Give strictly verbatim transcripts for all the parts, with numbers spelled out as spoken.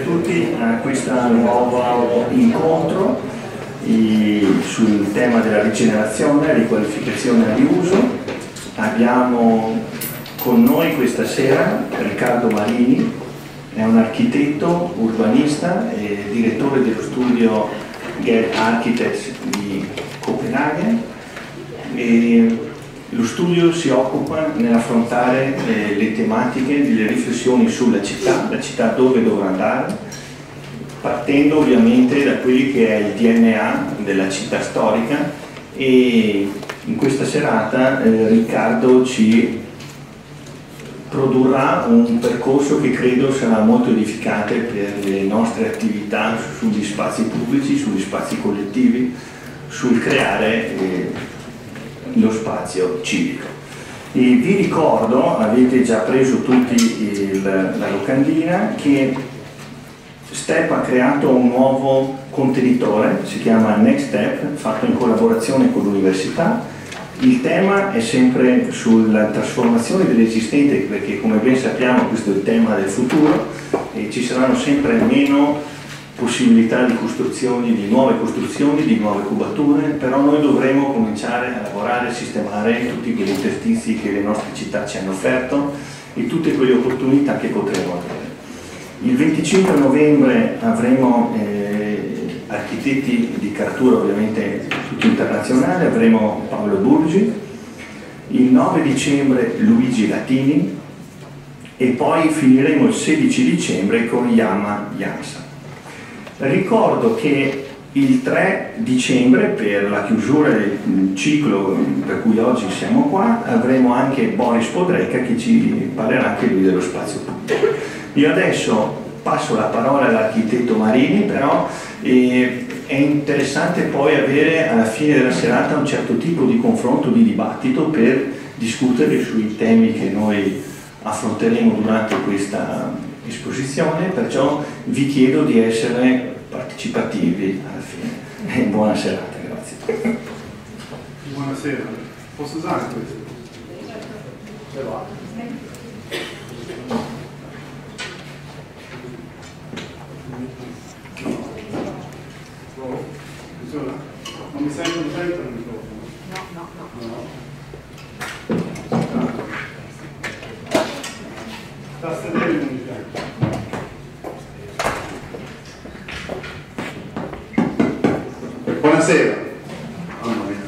tutti a questo nuovo incontro eh, sul tema della rigenerazione, riqualificazione e riuso. Abbiamo con noi questa sera Riccardo Marini, è un architetto, urbanista e direttore dello studio Get Architects di Copenaghen. E lo studio si occupa nell'affrontare eh, le tematiche delle riflessioni sulla città, la città dove dovrà andare, partendo ovviamente da quelli che è il D N A della città storica. E in questa serata eh, Riccardo ci produrrà un percorso che credo sarà molto edificante per le nostre attività sugli spazi pubblici, sugli spazi collettivi, sul creare eh, lo spazio civico. E vi ricordo, avete già preso tutti il, la locandina, che Step ha creato un nuovo contenitore, si chiama Next Step, fatto in collaborazione con l'università. Il tema è sempre sulla trasformazione dell'esistente, perché come ben sappiamo questo è il tema del futuro e ci saranno sempre meno possibilità di costruzioni, di nuove costruzioni, di nuove cubature, però noi dovremo cominciare a lavorare, a sistemare tutti quegli interstizi che le nostre città ci hanno offerto e tutte quelle opportunità che potremo avere. Il venticinque novembre avremo eh, architetti di caratura ovviamente tutti internazionali, avremo Paolo Burgi, il nove dicembre Luigi Latini e poi finiremo il sedici dicembre con Yama Jansa. Ricordo che il tre dicembre, per la chiusura del ciclo per cui oggi siamo qua, avremo anche Boris Podreca che ci parlerà anche lui dello spazio pubblico. Io adesso passo la parola all'architetto Marini, però eh, è interessante poi avere alla fine della serata un certo tipo di confronto, di dibattito per discutere sui temi che noi affronteremo durante questa esposizione, perciò vi chiedo di essere partecipativi alla fine. E buona serata, grazie. Buonasera, posso usare questo? Ce l'ho. Funziona? Non mi sento, non sento il microfono? No, no, no. No? Sta sedendo ogni tempo. Buonasera. Mamma mia.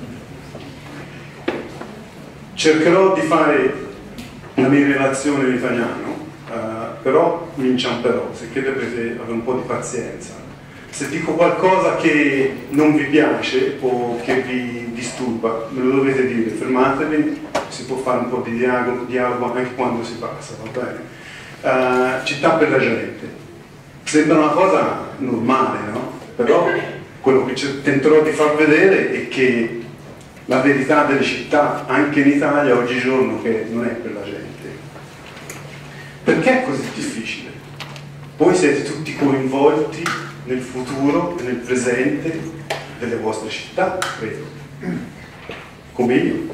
Cercherò di fare la mia relazione in italiano, eh, però mi inciamperò, se dovrete avere un po' di pazienza. Se dico qualcosa che non vi piace o che vi disturba, me lo dovete dire, fermatevi, si può fare un po' di dialogo, dialogo anche quando si passa, va bene? Uh, città per la gente. Sembra una cosa normale, no? Però quello che tenterò di far vedere è che la verità delle città, anche in Italia oggigiorno, che non è per la gente. Perché è così difficile? Voi siete tutti coinvolti nel futuro e nel presente delle vostre città, credo, come io.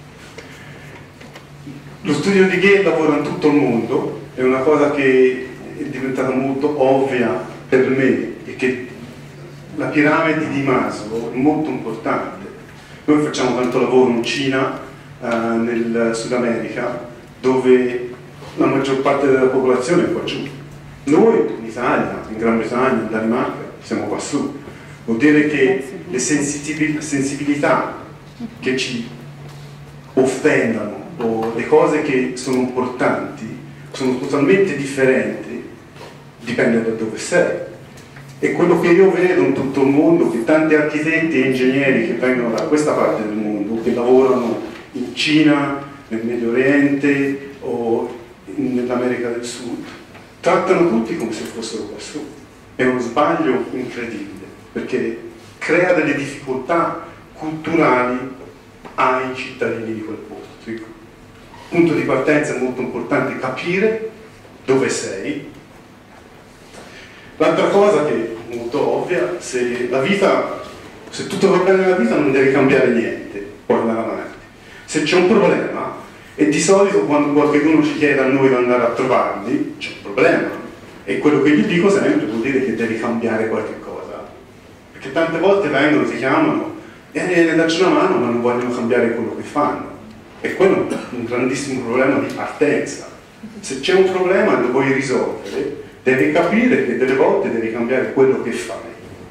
Lo studio di Ghé lavora in tutto il mondo, è una cosa che è diventata molto ovvia per me, e che la piramide di Maslow è molto importante. Noi facciamo tanto lavoro in Cina, eh, nel Sud America, dove la maggior parte della popolazione è qua giù. Noi in Italia, in Gran Bretagna, in Danimarca, siamo qua su. Vuol dire che le sensibilità che ci offendono o le cose che sono importanti sono totalmente differenti, dipende da dove sei. E quello che io vedo in tutto il mondo, che tanti architetti e ingegneri che vengono da questa parte del mondo, che lavorano in Cina, nel Medio Oriente o nell'America del Sud, trattano tutti come se fossero qua su. È uno sbaglio incredibile, perché crea delle difficoltà culturali ai cittadini di quel posto. Il punto di partenza è molto importante, capire dove sei. L'altra cosa che è molto ovvia, se la vita, se tutto va bene nella vita non devi cambiare niente, puoi andare avanti. Se c'è un problema, e di solito quando qualcuno ci chiede a noi di andare a trovarli, c'è un problema, E quello che gli dico sempre vuol dire che devi cambiare qualche cosa, perché tante volte vengono, ti chiamano e ne dacci una mano ma non vogliono cambiare quello che fanno, e quello è un grandissimo problema di partenza. Se c'è un problema e lo vuoi risolvere, devi capire che delle volte devi cambiare quello che fai.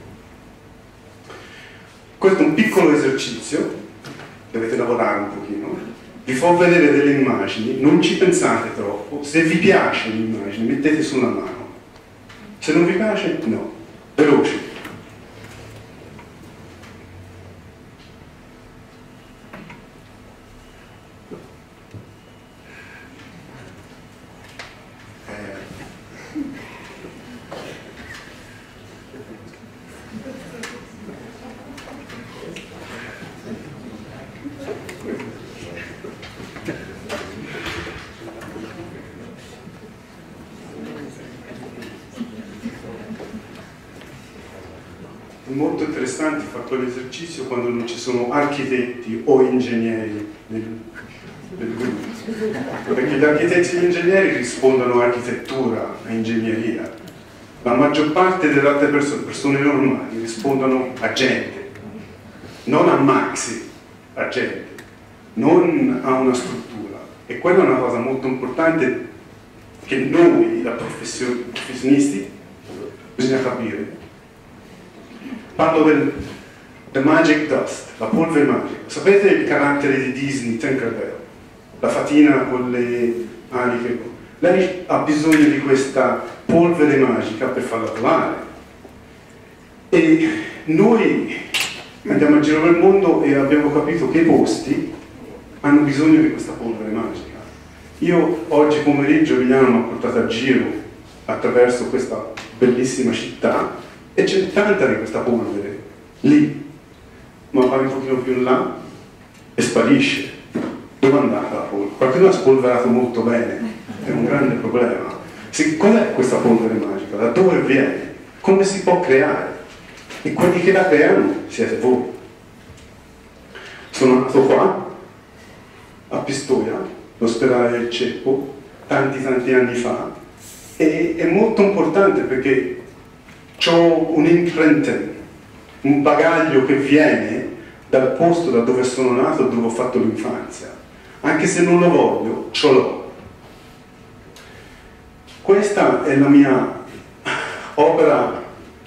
Questo è un piccolo esercizio, dovete lavorare un pochino, vi fa vedere delle immagini, non ci pensate troppo, se vi piace l'immagine mettete su una mano, se non vi piace no, veloci. È molto interessante fare quell'esercizio quando non ci sono architetti o ingegneri nel, nel gruppo, perché gli architetti e gli ingegneri rispondono a architettura, a ingegneria. La maggior parte delle altre persone, persone normali, rispondono a gente, non a maxi, a gente, non a una struttura. E quella è una cosa molto importante che noi, da professionisti, bisogna capire. Parlo del the magic dust, la polvere magica. Sapete il carattere di Disney, Tinkerbell? La fatina con le ali che... Lei ha bisogno di questa polvere magica per farla volare. E noi andiamo a giro per il mondo e abbiamo capito che i posti hanno bisogno di questa polvere magica. Io oggi pomeriggio Emiliano mi ha portato a giro attraverso questa bellissima città e c'è tanta di questa polvere lì, ma vai un pochino più in là e sparisce. Dove è andata la polvere? Qualcuno ha spolverato molto bene, è un grande problema. Cos'è questa polvere magica? Da dove viene? Come si può creare? E quelli che la creano siete voi. Sono nato qua, a Pistoia, l'ospedale del Ceppo, tanti tanti anni fa, e è molto importante perché ho un imprinting, un bagaglio che viene dal posto da dove sono nato, dove ho fatto l'infanzia. Anche se non lo voglio, ce l'ho. Questa è la mia opera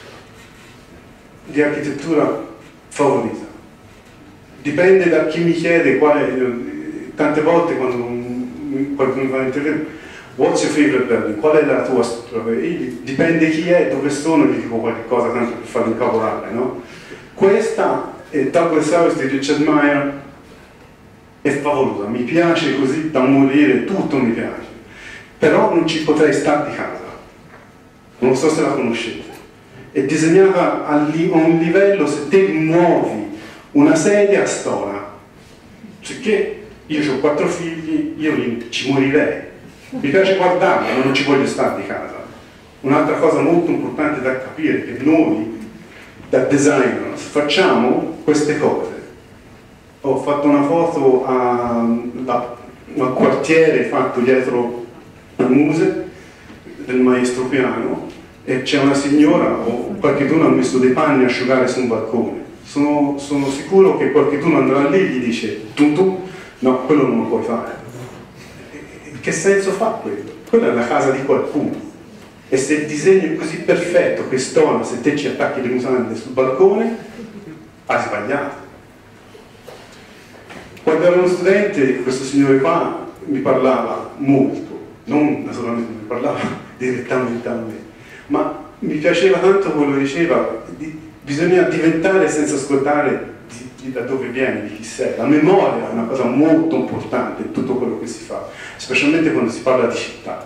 di architettura favorita. Dipende da chi mi chiede quale, tante volte quando qualcuno mi fa un'intervista, what's your favorite building? Qual è la tua struttura? Dipende chi è, dove sono, gli dico qualche cosa tanto per farmi incavolare, no? Questa è Douglas House di Richard Meyer, è favolosa, mi piace così da morire, tutto mi piace, però non ci potrei stare di casa, non so se la conoscete. È disegnata a un livello, se te muovi una sedia a stola, perché io ho quattro figli, io ci morirei. Mi piace guardarla, ma non ci voglio stare di casa. Un'altra cosa molto importante da capire è che noi, da designers, facciamo queste cose. Ho fatto una foto a, a, al quartiere fatto dietro al Muse del maestro Piano e c'è una signora o qualcuno ha messo dei panni a asciugare su un balcone. Sono, sono sicuro che qualcuno andrà lì e gli dice tu tu, no, quello non lo puoi fare. Che senso fa quello? Quella è la casa di qualcuno. E se il disegno è così perfetto che stona, se te ci attacchi le mutande sul balcone, hai sbagliato. Quando ero uno studente, questo signore qua mi parlava molto, non naturalmente mi parlava direttamente a me, ma mi piaceva tanto quello che diceva, di, bisogna diventare senza ascoltare di, di da dove vieni, di chi sei. La memoria è una cosa molto importante in tutto quello che si fa, specialmente quando si parla di città.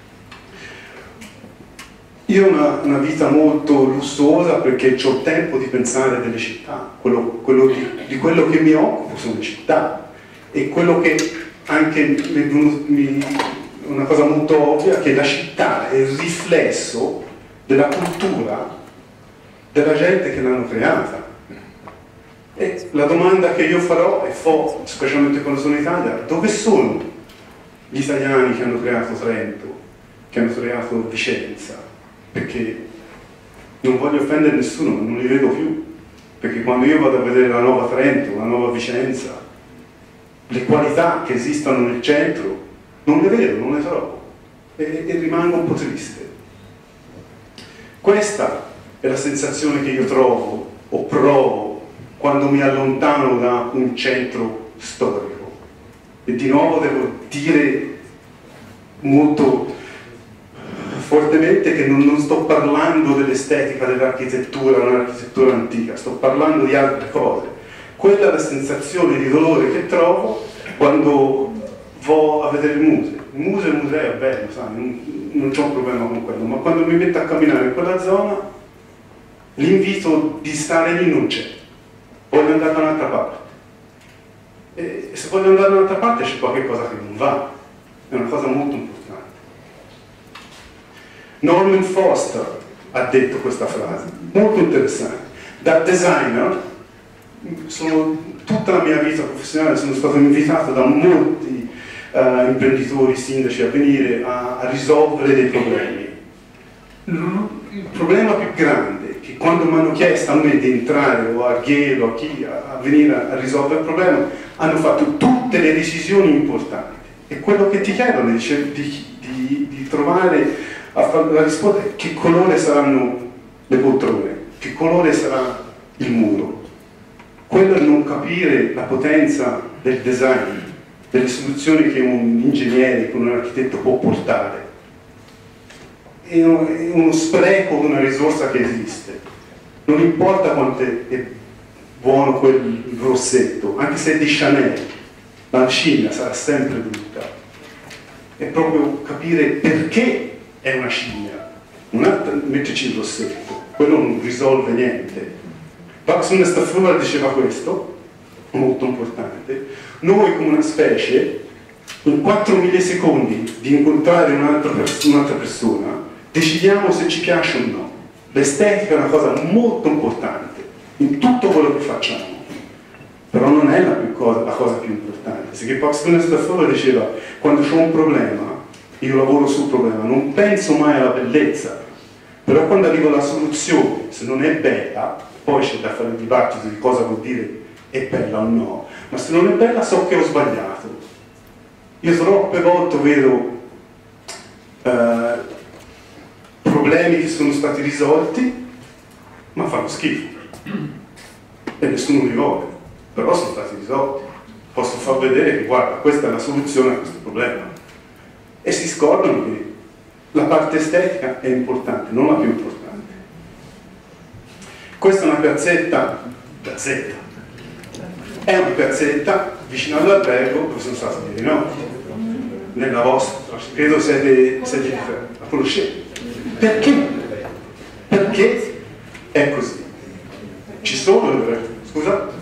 Io ho una, una vita molto lussuosa perché ho tempo di pensare delle città, quello, quello di, di quello che mi occupo sono le città, e quello che anche mi, mi, una cosa molto ovvia è che la città è il riflesso della cultura della gente che l'hanno creata. E la domanda che io farò e fo, specialmente quando sono in Italia, dove sono gli italiani che hanno creato Trento, che hanno creato Vicenza, perché non voglio offendere nessuno, ma non li vedo più, perché quando io vado a vedere la nuova Trento, la nuova Vicenza, le qualità che esistono nel centro non le vedo, non le trovo e, e rimango un po' triste. Questa è la sensazione che io trovo o provo quando mi allontano da un centro storico. E di nuovo devo dire molto fortemente che non, non sto parlando dell'estetica dell'architettura, un'architettura antica, sto parlando di altre cose. Quella è la sensazione di dolore che trovo quando vado a vedere il museo. Il museo è un museo, è bello, sai, non, non c'ho un problema con quello, ma quando mi metto a camminare in quella zona, l'invito di stare lì non c'è. Voglio andare da un'altra parte. E se voglio andare da un'altra parte c'è qualche cosa che non va. È una cosa molto importante. Norman Foster ha detto questa frase, molto interessante. Da designer, sono, tutta la mia vita professionale sono stato invitato da molti uh, imprenditori, sindaci a venire a, a risolvere dei problemi. Il problema più grande è che quando mi hanno chiesto a me di entrare o a Ghielo, a chi a, a venire a, a risolvere il problema, hanno fatto tutte le decisioni importanti. E quello che ti chiedono è di, di, di trovare a fare la risposta è che colore saranno le poltrone, che colore sarà il muro. Quello è non capire la potenza del design, delle soluzioni che un ingegnere, che un architetto può portare. È uno spreco di una risorsa che esiste. Non importa quanto è buono quel rossetto, anche se è di Chanel, la scimmia sarà sempre brutta. È proprio capire perché è una scimmia, non è metterci il rossetto, quello non risolve niente. Buxton Staffer diceva questo, molto importante: noi come una specie, in quattro millisecondi di incontrare un'altra un'altra persona, decidiamo se ci piace o no. L'estetica è una cosa molto importante in tutto quello che facciamo. Però non è la, più cosa, la cosa più importante. Se che Buxton Staffer diceva, quando c'è un problema, io lavoro sul problema, non penso mai alla bellezza, però quando arrivo alla soluzione, se non è bella, poi c'è da fare il dibattito di cosa vuol dire è bella o no, ma se non è bella so che ho sbagliato. Io troppe volte vedo eh, problemi che sono stati risolti, ma fanno schifo, e nessuno li vuole. Però sono stati risolti. Posso far vedere che guarda, questa è la soluzione a questo problema. E si scordano che la parte estetica è importante, non la più importante. Questa è una piazzetta, piazzetta, è una piazzetta vicino all'albergo dove sono stato ieri notte, nella vostra, credo siete, siete la conoscete. Perché? Perché è così. Ci sono, scusa?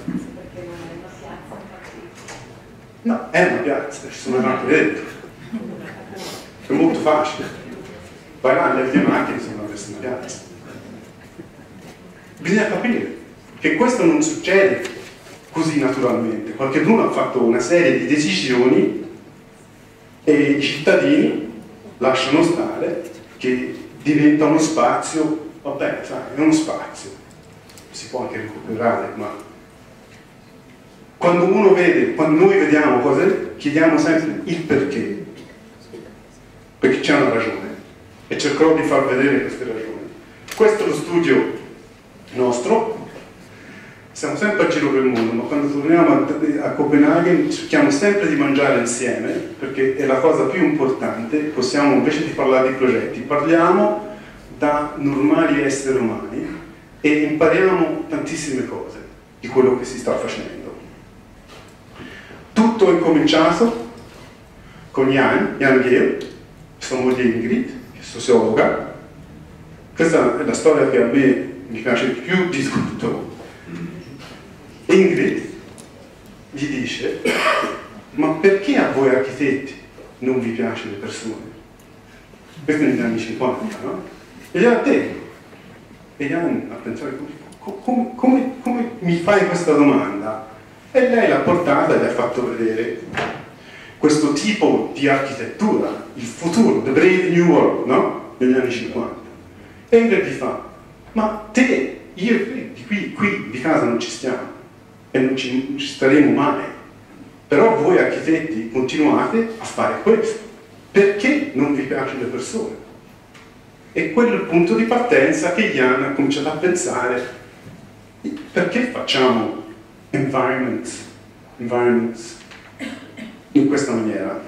No, è una piazza, ci sono anche dentro. È molto facile. Vai là, le mie macchine sono questa piazza. Bisogna capire che questo non succede così naturalmente. Qualcuno ha fatto una serie di decisioni e i cittadini lasciano stare che diventa uno spazio, vabbè, sai, è uno spazio, si può anche recuperare, ma quando uno vede, quando noi vediamo cose, chiediamo sempre il perché, perché c'è una ragione, e cercherò di far vedere queste ragioni. Questo è lo studio nostro, siamo sempre a giro per il mondo, ma quando torniamo a, a Copenaghen cerchiamo sempre di mangiare insieme, perché è la cosa più importante. Possiamo, invece di parlare di progetti, parliamo da normali esseri umani e impariamo tantissime cose di quello che si sta facendo. Tutto è incominciato con Jan, Jan Gehl, sua moglie Ingrid, che è sociologa. Questa è la storia che a me mi piace più di tutto. Ingrid gli dice: ma perché a voi architetti non vi piacciono le persone? Questo è negli anni cinquanta, no? E gli ha detto, e Jan a pensare, come, come, come mi fai questa domanda? E lei l'ha portata e gli ha fatto vedere questo tipo di architettura, il futuro, the brave new world, no? Negli anni cinquanta. E Ingrid gli fa, ma te, io e te, di qui, qui di casa non ci stiamo e non ci, non ci staremo mai, però voi architetti continuate a fare questo, perché non vi piacciono le persone? E quello è il punto di partenza che Jan ha cominciato a pensare, perché facciamo environments, environments in questa maniera?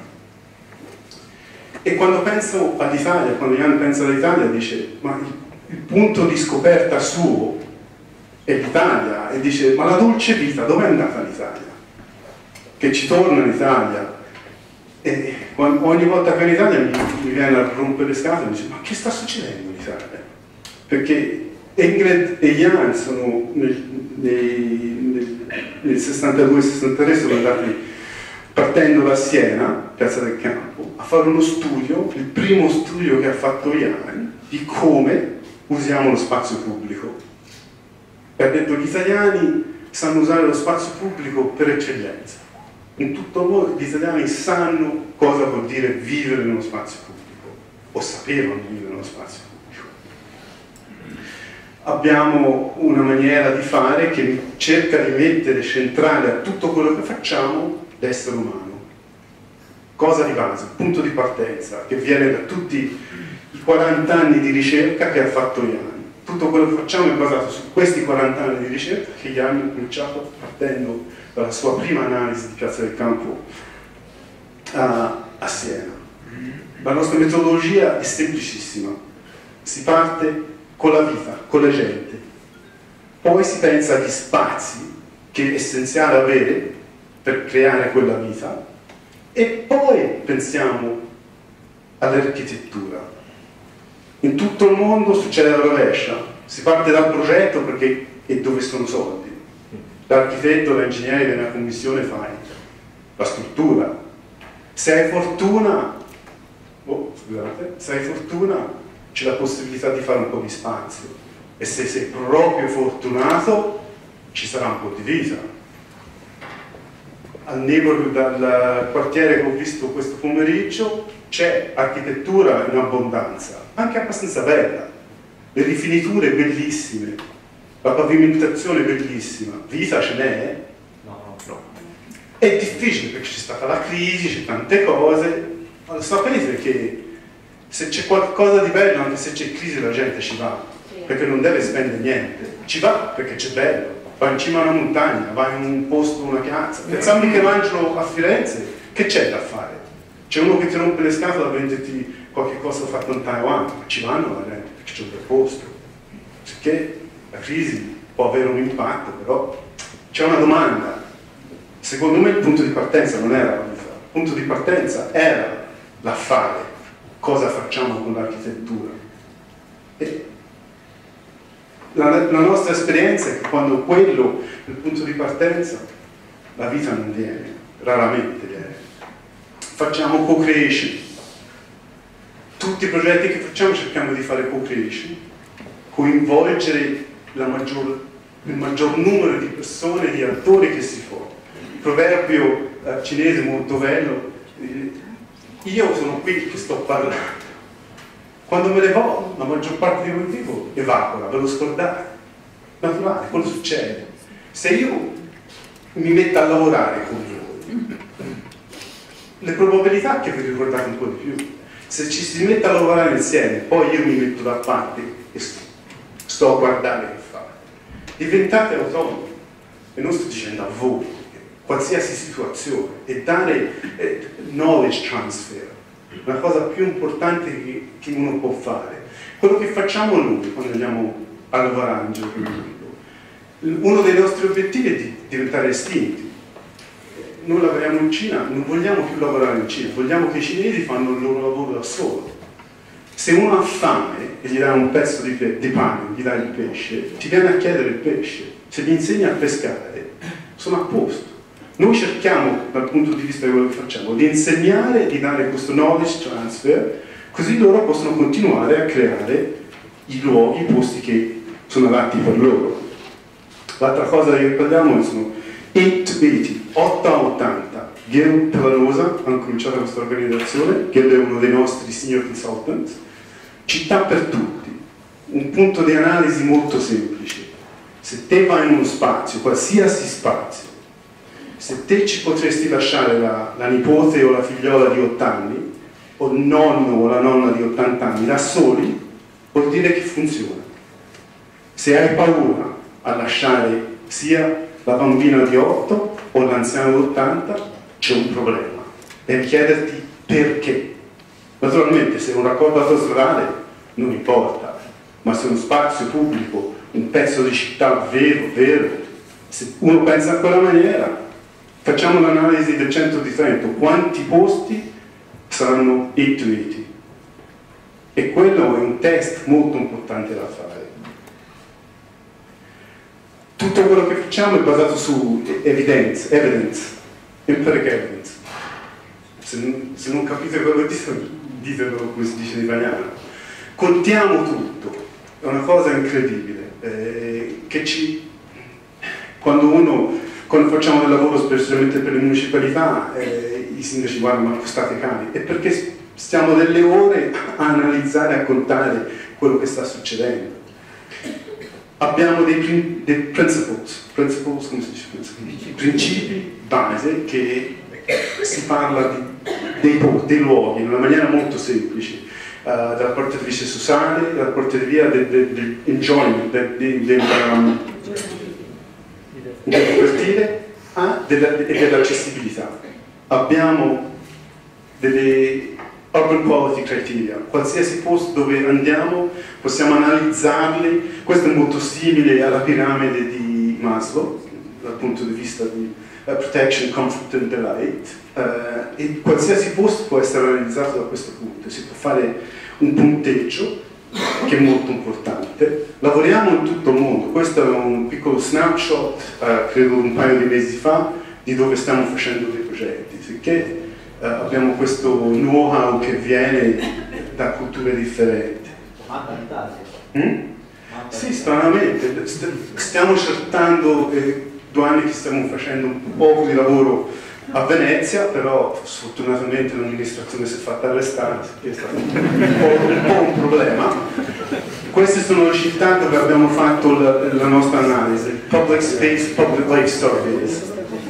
E quando penso all'Italia, quando Jan pensa all'Italia, dice, ma il, il punto di scoperta suo è l'Italia, e dice, ma la dolce vita, dov'è andata l'Italia? Che ci torna in Italia, e quando, ogni volta che in Italia mi, mi viene a rompere le scatole e dice, ma che sta succedendo in Italia? Perché Ingrid e Jan sono nel, nel, nel sessantadue sessantatré sono andati, partendo da Siena, Piazza del Campo, a fare uno studio, il primo studio che ha fatto Jan, di come usiamo lo spazio pubblico. E ha detto gli italiani sanno usare lo spazio pubblico per eccellenza. In tutto il mondo gli italiani sanno cosa vuol dire vivere nello spazio pubblico, o sapevano vivere nello spazio pubblico. Abbiamo una maniera di fare che cerca di mettere centrale a tutto quello che facciamo l'essere umano. Cosa di base, punto di partenza, che viene da tutti i quaranta anni di ricerca che ha fatto Jan. Tutto quello che facciamo è basato su questi quaranta anni di ricerca che Jan ha cominciato partendo dalla sua prima analisi di Piazza del Campo a, a Siena. La nostra metodologia è semplicissima. Si parte con la vita, con la gente. Poi si pensa agli spazi che è essenziale avere per creare quella vita e poi pensiamo all'architettura. In tutto il mondo succede la rovescia, si parte dal progetto perché è dove sono soldi. L'architetto, l'ingegnere della commissione fai la struttura. Se hai fortuna, oh, scusate, se hai fortuna c'è la possibilità di fare un po' di spazio e se sei proprio fortunato ci sarà un po' di vita. Al neighborhood, dal quartiere che ho visto questo pomeriggio, c'è architettura in abbondanza, anche abbastanza bella, le rifiniture bellissime, la pavimentazione bellissima, vita ce n'è? No, no. È difficile perché c'è stata la crisi, c'è tante cose, ma sapete che se c'è qualcosa di bello, anche se c'è crisi, la gente ci va, perché non deve spendere niente, ci va perché c'è bello. Vai in cima a una montagna, vai in un posto, una piazza. Pensiamo che Michelangelo a Firenze, che c'è da fare? C'è uno che ti rompe le scatole a venderti qualche cosa fatto in Taiwan, ma ci vanno la gente perché c'è un bel posto. Perché la crisi può avere un impatto, però c'è una domanda. Secondo me il punto di partenza non era la vita, il punto di partenza era l'affare. Cosa facciamo con l'architettura? E La, la nostra esperienza è che quando quello è il punto di partenza, la vita non viene, raramente viene. Facciamo co-creation. Tutti i progetti che facciamo cerchiamo di fare co-creation, coinvolgere la maggior, il maggior numero di persone, di attori che si può. Il proverbio eh, cinese molto bello, eh, io sono qui che sto parlando. Quando me ne vo, la maggior parte di quel vivo evapora, ve lo scordate. Naturale, quello succede. Se io mi metto a lavorare con voi, le probabilità che vi ricordate un po' di più. Se ci si mette a lavorare insieme, poi io mi metto da parte e sto a guardare che fare. Diventate autonomi. E non sto dicendo a voi, qualsiasi situazione, e dare eh, knowledge transfer. La cosa più importante che, che uno può fare, quello che facciamo noi quando andiamo a lavorare in giro per il mondo. Uno dei nostri obiettivi è di diventare estinti. Noi lavoriamo in Cina, non vogliamo più lavorare in Cina, vogliamo che i cinesi fanno il loro lavoro da solo. Se uno ha fame e gli dai un pezzo di, di pane, gli dai il pesce, ti viene a chiedere il pesce. Se gli insegni a pescare, sono a posto. Noi cerchiamo, dal punto di vista di quello che facciamo, di insegnare, di dare questo knowledge transfer, così loro possono continuare a creare i luoghi, i posti che sono adatti per loro. L'altra cosa che parliamo sono otto ottanta, otto a ottanta. Gil Pelanosa ha cominciato questa organizzazione, Gil è uno dei nostri senior consultants. Città per tutti. un punto di analisi molto semplice. Se te vai in uno spazio, qualsiasi spazio, se te ci potresti lasciare la, la nipote o la figliola di otto anni, o il nonno o la nonna di ottanta anni, da soli, vuol dire che funziona. Se hai paura a lasciare sia la bambina di otto o l'anziano di ottanta, c'è un problema. Devi chiederti perché. Naturalmente, se è un raccordo autostradale non importa, ma se è uno spazio pubblico, un pezzo di città vero, vero, se uno pensa in quella maniera, facciamo l'analisi del centro di Trento, quanti posti saranno attuati? E quello è un test molto importante da fare. Tutto quello che facciamo è basato su evidence, evidence, empiric evidence. Se non, se non capite quello che dico, ditelo come si dice in italiano. Contiamo tutto, è una cosa incredibile, eh, che ci, quando uno, quando facciamo del lavoro specialmente per le municipalità, eh, i sindaci guardano, ma state cani, è perché stiamo delle ore a analizzare, a contare quello che sta succedendo. Abbiamo dei, dei principles, principles, come si dice? Principi, principi base che si parla di, dei, dei luoghi in una maniera molto semplice, uh, dal punto di vista sociale, dal punto di vista dell'enjoyment, del, del, del, um, del divertire e dell'accessibilità. Abbiamo delle urban quality criteria, qualsiasi posto dove andiamo possiamo analizzarli. Questo è molto simile alla piramide di Maslow dal punto di vista di uh, protection, comfort and delight, uh, e qualsiasi posto può essere analizzato da questo punto. Si può fare un punteggio che è molto importante. Lavoriamo in tutto il mondo, questo è un piccolo snapshot, uh, credo un paio di mesi fa, di dove stiamo facendo dei progetti, sicché Uh, abbiamo questo know-how che viene da culture differenti. Manca l'Italia? Mm? Sì, stranamente. Stiamo cercando, eh, due anni che stiamo facendo un po' di lavoro a Venezia, però sfortunatamente l'amministrazione si è fatta arrestare, che è stato un po', un po' un problema. Queste sono le città dove abbiamo fatto la, la nostra analisi, Public Space, Public Life Surveys.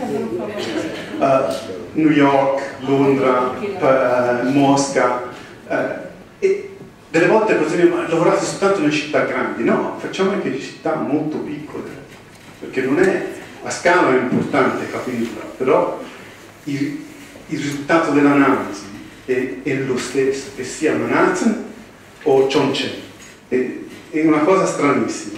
Uh, New York, Londra, uh, Mosca, uh, e delle volte potremmo lavorare soltanto nelle città grandi. No, facciamo anche città molto piccole, perché non è, la scala è importante capirla, però il, il risultato dell'analisi è, è lo stesso, che sia Manhattan o Chongqing. È, è una cosa stranissima.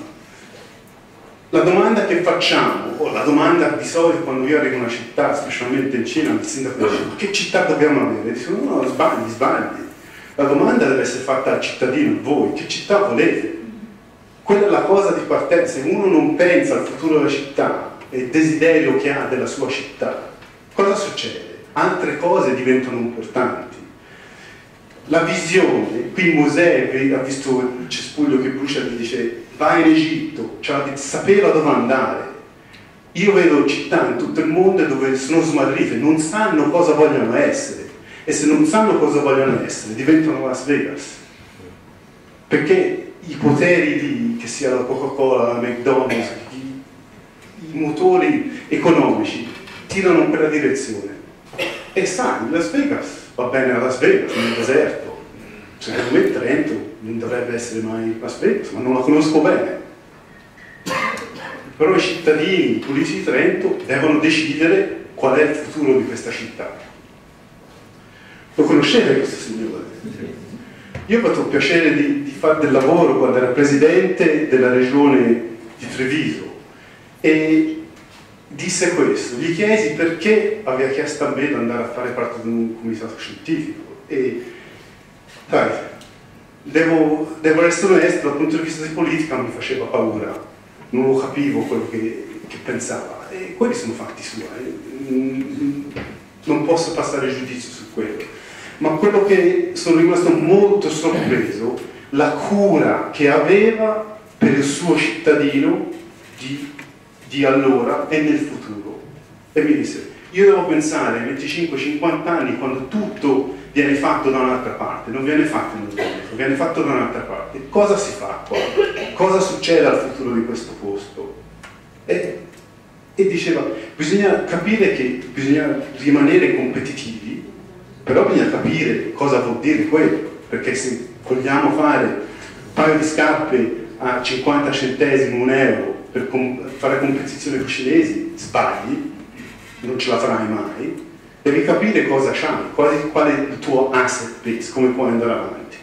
La domanda che facciamo, o la domanda di solito quando io arrivo in una città, specialmente in Cina, il sindaco dice: che città dobbiamo avere? Dicono: no, no, sbagli, sbagli. La domanda deve essere fatta al cittadino, voi, che città volete? Quella è la cosa di partenza. Se uno non pensa al futuro della città e il desiderio che ha della sua città, cosa succede? Altre cose diventano importanti. La visione, qui Mosè ha visto il cespuglio che brucia e gli dice: va in Egitto, cioè sapeva dove andare. Io vedo città in tutto il mondo dove sono smarrite, non sanno cosa vogliono essere, e se non sanno cosa vogliono essere diventano Las Vegas, perché i poteri di, che sia la Coca-Cola, la McDonald's, i, i motori economici tirano in quella direzione. E sai, Las Vegas va bene a Las Vegas, nel deserto. Secondo me Trento non dovrebbe essere mai Las Vegas, ma non la conosco bene. Però i cittadini, i politici di Trento devono decidere qual è il futuro di questa città. Lo conoscete questo signore? Io ho avuto il piacere di, di fare del lavoro quando era presidente della regione di Treviso e disse questo. Gli chiesi perché aveva chiesto a me di andare a fare parte di un comitato scientifico. E dai, devo, devo essere onesto, dal punto di vista di politica mi faceva paura, non lo capivo quello che, che pensava, e quelli sono fatti suoi, non posso passare giudizio su quello, ma quello che sono rimasto molto sorpreso, la cura che aveva per il suo cittadino di, di allora e nel futuro. E mi disse: io devo pensare ai venticinque cinquanta anni, quando tutto viene fatto da un'altra parte, non viene fatto in un momento, viene fatto da un'altra parte. Cosa si fa qua? cosa succede al futuro di questo posto? E, e diceva, bisogna capire che bisogna rimanere competitivi, però bisogna capire cosa vuol dire quello, perché se vogliamo fare un paio di scarpe a cinquanta centesimi, un euro, per com fare competizione con i cinesi, sbagli, non ce la farai mai, devi capire cosa c'hai, qual, qual è il tuo asset base, come puoi andare avanti.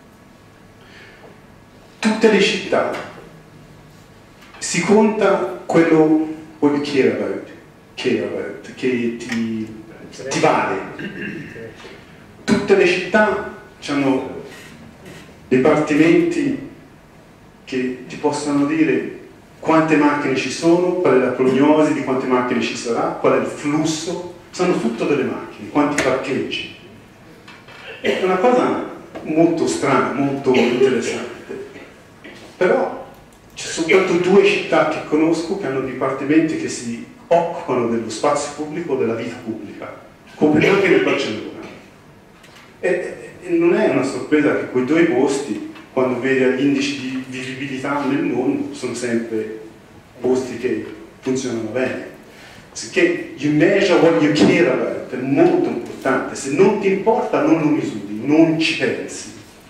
Tutte le città si conta quello what you care about, care about che ti, ti vale. Tutte le città hanno dipartimenti che ti possono dire quante macchine ci sono, qual è la prognosi di quante macchine ci sarà, qual è il flusso, sanno tutto delle macchine, quanti parcheggi. È una cosa molto strana, molto interessante. Però ci sono soltanto due città che conosco che hanno dipartimenti che si occupano dello spazio pubblico, della vita pubblica, Copenaghen e Barcellona. E, e non è una sorpresa che quei due posti, quando vedi gli indici di vivibilità nel mondo, sono sempre posti che funzionano bene. Perché you measure what you care about, è molto importante. Se non ti importa non lo misuri, non ci pensi.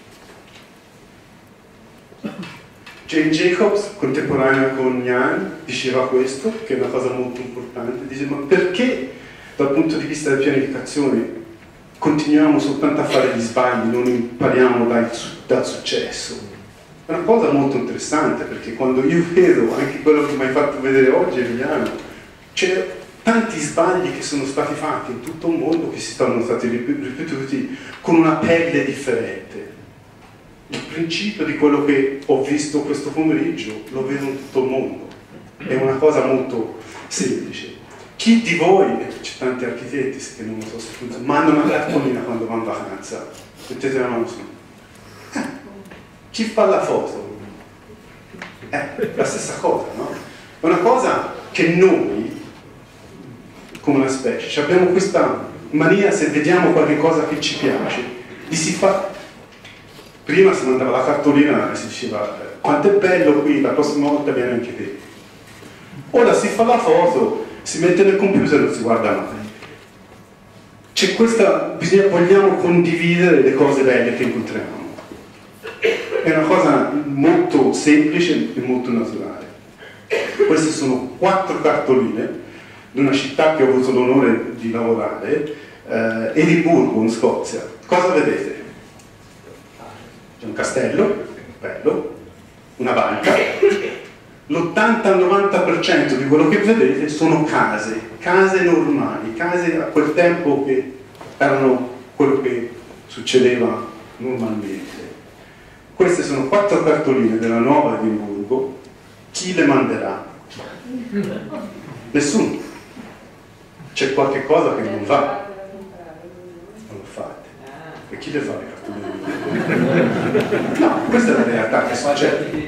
Jane Jacobs, contemporanea con Jan, diceva questo, che è una cosa molto importante. Dice, ma perché dal punto di vista della pianificazione continuiamo soltanto a fare gli sbagli, non impariamo dal, dal successo? È una cosa molto interessante, perché quando io vedo anche quello che mi hai fatto vedere oggi, Emiliano, c'è tanti sbagli che sono stati fatti in tutto il mondo, che si sono stati ripetuti con una pelle differente. Il principio di quello che ho visto questo pomeriggio lo vedo in tutto il mondo, è una cosa molto semplice. Chi di voi, c'è tanti architetti che non lo so se funziona, mandano una cartolina quando vanno in vacanza, mettete la mano su. Eh, chi fa la foto? È eh, la stessa cosa, no? È una cosa che noi, come una specie, abbiamo questa mania, se vediamo qualche cosa che ci piace, di si fa. Prima si mandava la cartolina e si diceva quanto è bello qui, la prossima volta viene anche te. Ora si fa la foto, si mette nel computer e non si guarda mai. C'è questa, bisogna, vogliamo condividere le cose belle che incontriamo. È una cosa molto semplice e molto naturale. Queste sono quattro cartoline di una città che ho avuto l'onore di lavorare, eh, Edimburgo, in Scozia. Cosa vedete? C'è un castello, bello, una banca, l'ottanta novanta per cento di quello che vedete sono case, case normali, case a quel tempo che erano quello che succedeva normalmente. Queste sono quattro cartoline della nuova Edimburgo, chi le manderà? Nessuno. C'è qualche cosa che non va, non lo fate. E chi le fa le cartoline? No, questa è la realtà che succede.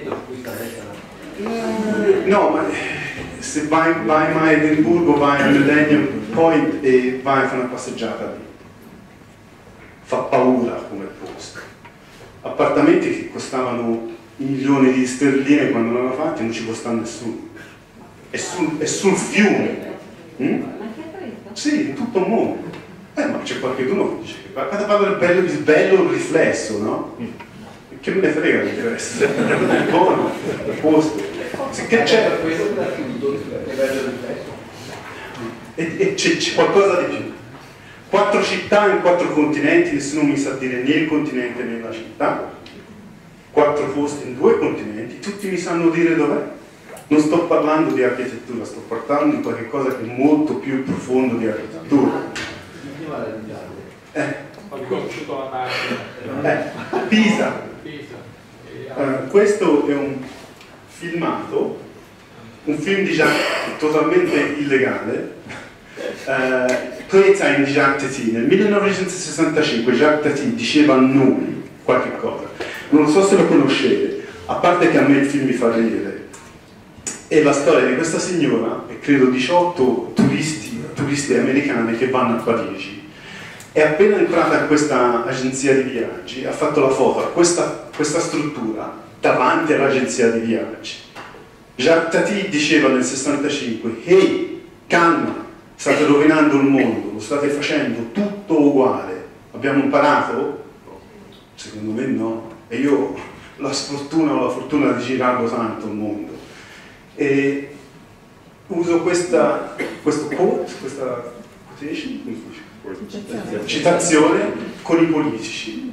No, ma se vai, vai mai a Edimburgo, vai a Millennium Point e vai a fare una passeggiata lì. Fa paura come posto. Appartamenti che costavano milioni di sterline quando l'hanno fatti, non ci costa nessuno. È sul, è sul fiume. Mm? Sì, in tutto il mondo. Eh, ma c'è qualcuno che dice che guarda, parla del bello, il bello riflesso, no? Che me ne frega il riflesso? È buono, è posto. Che c'è? E, e c'è qualcosa di più. Quattro città in quattro continenti, nessuno mi sa dire né il continente né la città. Quattro posti in due continenti, tutti mi sanno dire dov'è. Non sto parlando di architettura, sto parlando di qualcosa che è molto più profondo di architettura. Eh. Ho riconosciuto la macchina. Eh, Pisa. Pisa. Uh, questo è un filmato, un film di Jacques, totalmente illegale, uh, Playtime di Jacques Tati. Nel millenovecentosessantacinque Jacques Tati diceva a noi qualche cosa, non so se lo conoscete, a parte che a me il film mi fa ridere. È la storia di questa signora e credo diciotto turisti, turisti americani che vanno a Parigi. È appena entrata in questa agenzia di viaggi, ha fatto la foto a questa, questa struttura davanti all'agenzia di viaggi. Jacques Tati diceva nel sessantacinque: ehi, calma, state rovinando il mondo, lo state facendo tutto uguale. Abbiamo imparato? Secondo me no. E io ho la sfortuna o la fortuna di girarlo tanto il mondo. E uso questa, questo quote, questa quotation, citazione con i politici.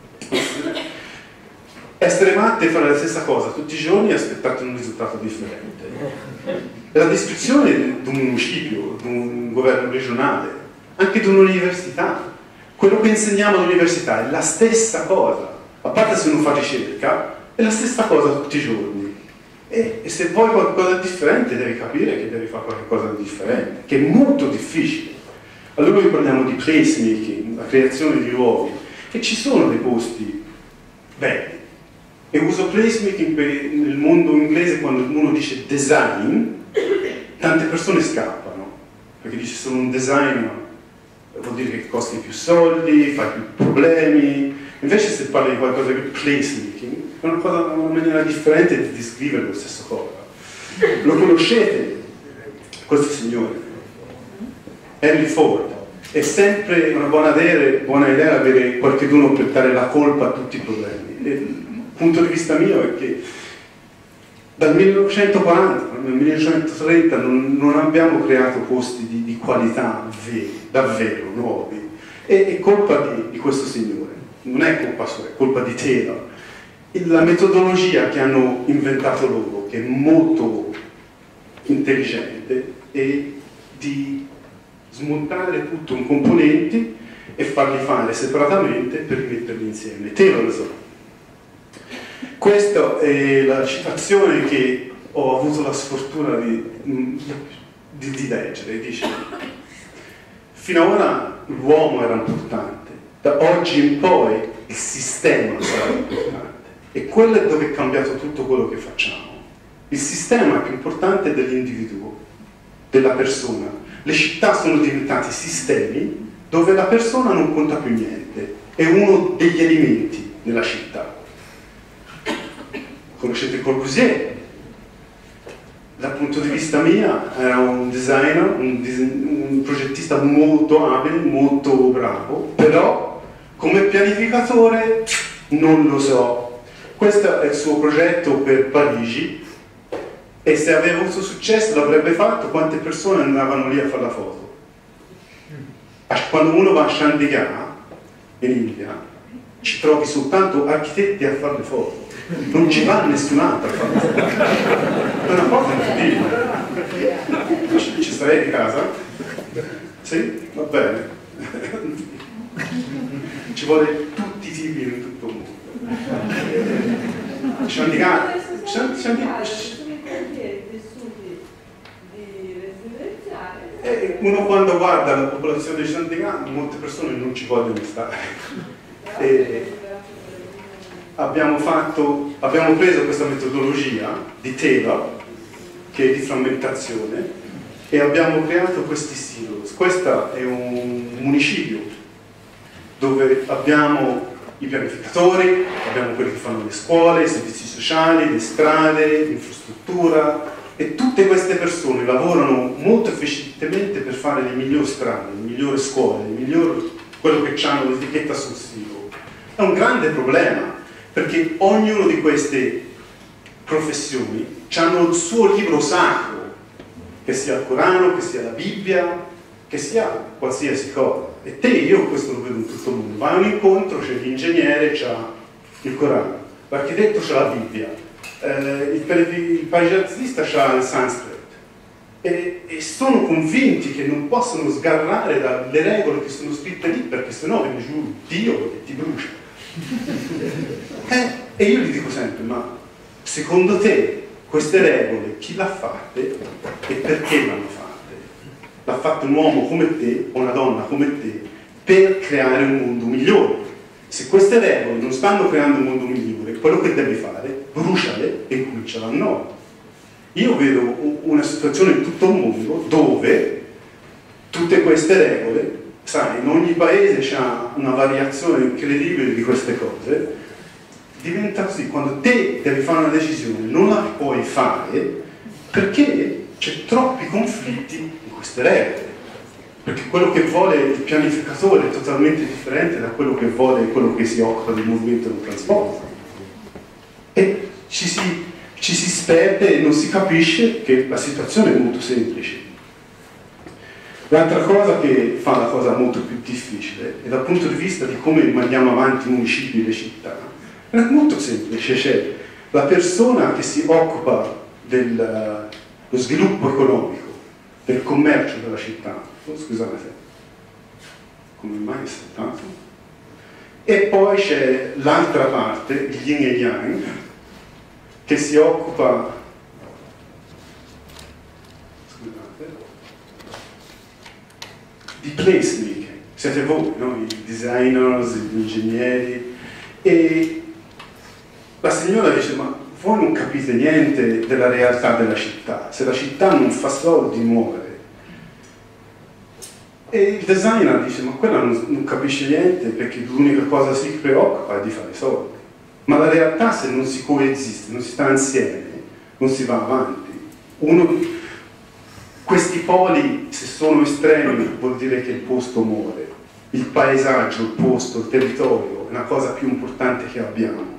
Essere matti e fare la stessa cosa tutti i giorni e aspettarti un risultato differente. È la descrizione di un municipio, di un governo regionale, anche di un'università. Quello che insegniamo all'università è la stessa cosa, a parte se uno fa ricerca, è la stessa cosa tutti i giorni. E, e se vuoi qualcosa di differente devi capire che devi fare qualcosa di differente, che è molto difficile. Allora noi parliamo di placemaking, la creazione di luoghi, e ci sono dei posti belli. E uso placemaking nel mondo inglese quando uno dice design, tante persone scappano, perché dice sono un designer, vuol dire che costi più soldi, fai più problemi. Invece se parli di qualcosa che è placemaking, è una, cosa, una maniera differente di descrivere la stessa cosa. Lo conoscete, questo signore, Henry Ford. È sempre una buona idea, buona idea avere qualcuno per dare la colpa a tutti i problemi. E il punto di vista mio è che dal millenovecentoquaranta al millenovecentotrenta non, non abbiamo creato posti di, di qualità veri, davvero nuovi. E è colpa di, di questo signore, non è colpa sua, è colpa di Taylor. La metodologia che hanno inventato loro, che è molto intelligente, è di smontare tutto in componenti e farli fare separatamente per rimetterli insieme. Taylor lo so. Questa è la citazione che ho avuto la sfortuna di, di, di leggere. Dice: fino ad ora l'uomo era importante, da oggi in poi il sistema sarà importante. E quello è dove è cambiato tutto quello che facciamo. Il sistema è più importante dell'individuo, della persona. Le città sono diventate sistemi dove la persona non conta più niente, è uno degli elementi nella città. Conoscete Corbusier? Dal punto di vista mio era un designer, un, un progettista molto abile, molto bravo, però come pianificatore non lo so. Questo è il suo progetto per Parigi e se aveva avuto successo l'avrebbe fatto. Quante persone andavano lì a fare la foto? Quando uno va a Chandigarh, in India, ci trovi soltanto architetti a fare le foto, non ci va nessun altro a fare le foto. È una cosa incredibile. Ci, ci starei di casa? Sì? Va bene. Ci vuole tutti i tipi in tutto il mondo. Chandigarh, Chandigarh, e uno quando guarda la popolazione di Chandigarh, molte persone non ci vogliono stare. E abbiamo, fatto, abbiamo preso questa metodologia di Taylor, che è di frammentazione, e abbiamo creato questi silos. Questo è un municipio dove abbiamo i pianificatori, abbiamo quelli che fanno le scuole, i servizi sociali, le strade, l'infrastruttura, e tutte queste persone lavorano molto efficientemente per fare le migliori strade, le migliori scuole, le migliori, quello che hanno l'etichetta sul sito. È un grande problema, perché ognuno di queste professioni hanno il suo libro sacro, che sia il Corano, che sia la Bibbia, che sia qualsiasi cosa. E te, io questo lo vedo in tutto il mondo. Vai a un incontro, c'è l'ingegnere, c'ha il Corano, l'architetto c'ha la Bibbia, eh, il, il paesaggista c'ha il Sanskrit. E, e sono convinti che non possono sgarrare dalle regole che sono scritte lì, perché sennò viene giù Dio e ti brucia. Eh, e io gli dico sempre: ma secondo te queste regole chi l'ha fatte e perché l'hanno fatte? L'ha fatto un uomo come te o una donna come te per creare un mondo migliore. Se queste regole non stanno creando un mondo migliore, quello che devi fare, bruciale e comincia da noi. Io vedo una situazione in tutto il mondo dove tutte queste regole, sai, in ogni paese c'è una variazione incredibile di queste cose, diventa così, quando te devi fare una decisione non la puoi fare perché c'è troppi conflitti in queste regole, perché quello che vuole il pianificatore è totalmente differente da quello che vuole quello che si occupa del movimento del trasporto, e ci si, ci si sperde e non si capisce che la situazione è molto semplice. L'altra cosa che fa la cosa molto più difficile è dal punto di vista di come mandiamo avanti i municipi e le città. È molto semplice, c'è la persona che si occupa dello sviluppo economico, del commercio della città, oh, scusate, come mai è saltato? E poi c'è l'altra parte, il yin e yang, che si occupa, scusate, di placemaking, siete voi, no? I designers, gli ingegneri, e la signora dice: ma voi non capite niente della realtà della città, se la città non fa soldi muore. E il designer dice: ma quella non, non capisce niente, perché l'unica cosa si preoccupa è di fare soldi. Ma la realtà, se non si coesiste, non si sta insieme, non si va avanti. Uno, questi poli, se sono estremi, vuol dire che il posto muore. Il paesaggio, il posto, il territorio è una cosa più importante che abbiamo.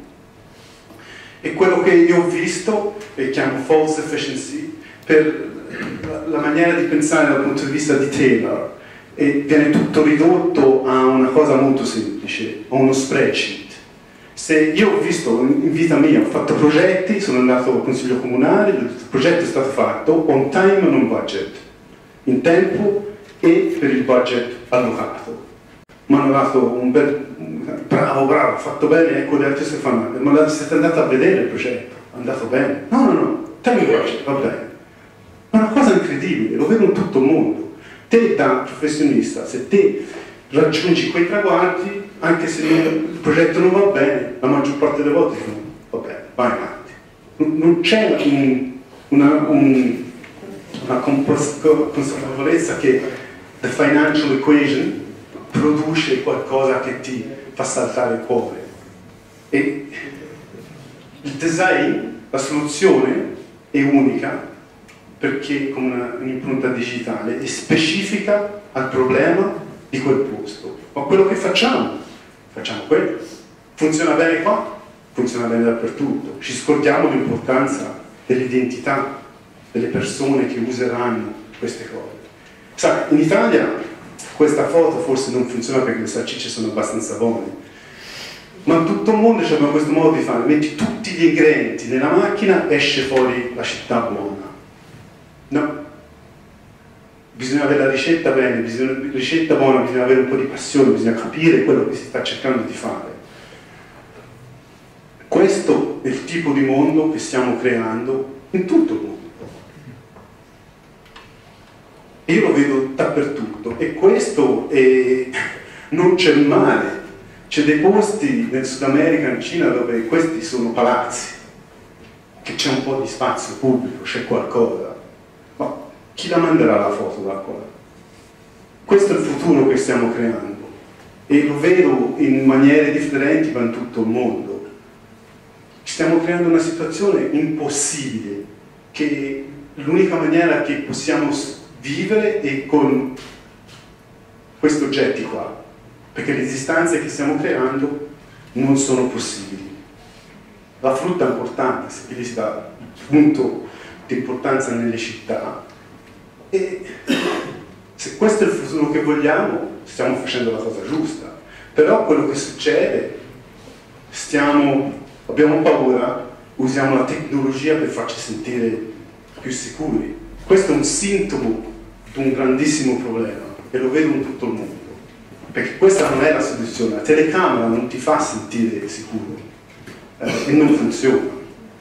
E quello che io ho visto, e chiamo false efficiency, per la, la maniera di pensare dal punto di vista di Taylor, e viene tutto ridotto a una cosa molto semplice, a uno spreadsheet. Se io ho visto in vita mia, ho fatto progetti, sono andato al consiglio comunale, il progetto è stato fatto on time and on budget, in tempo e per il budget allocato. Mi hanno dato un bel, bravo, bravo, fatto bene, ecco le altre Stefano, ma siete andati a vedere il progetto, è andato bene? No, no, no, time and budget, va bene. È una cosa incredibile, lo vedo in tutto il mondo. Te da professionista, se te raggiungi quei traguardi, anche se non, il progetto non va bene, la maggior parte delle volte dicono: va bene, vai avanti. Non, non c'è un, una, un, una consapevolezza che the financial equation produce qualcosa che ti fa saltare il cuore. E il design, la soluzione è unica, perché come un'impronta digitale è specifica al problema di quel posto. Ma quello che facciamo, facciamo quello. Funziona bene qua, funziona bene dappertutto. Ci scordiamo l'importanza dell'identità delle persone che useranno queste cose. Sai, in Italia questa foto forse non funziona perché le salsicce sono abbastanza buone, ma in tutto il mondo c'è questo modo di fare: metti tutti gli ingredienti nella macchina, esce fuori la città buona. No, bisogna avere la ricetta bene, bisogna, ricetta buona, bisogna avere un po' di passione, bisogna capire quello che si sta cercando di fare. Questo è il tipo di mondo che stiamo creando in tutto il mondo. E io lo vedo dappertutto, e questo è, non c'è male. C'è dei posti nel Sud America, in Cina, dove questi sono palazzi, che c'è un po' di spazio pubblico, c'è qualcosa. Ma chi la manderà la foto da qua? Questo è il futuro che stiamo creando, e lo vedo in maniere differenti, ma in tutto il mondo. Stiamo creando una situazione impossibile, che l'unica maniera che possiamo vivere è con questi oggetti qua, perché le distanze che stiamo creando non sono possibili. La frutta è importante, se gli si dà punto di importanza nelle città, e se questo è il futuro che vogliamo, stiamo facendo la cosa giusta. Però quello che succede, stiamo, abbiamo paura, usiamo la tecnologia per farci sentire più sicuri. Questo è un sintomo di un grandissimo problema, e lo vedo in tutto il mondo, perché questa non è la soluzione. La telecamera non ti fa sentire sicuro, eh, e non funziona.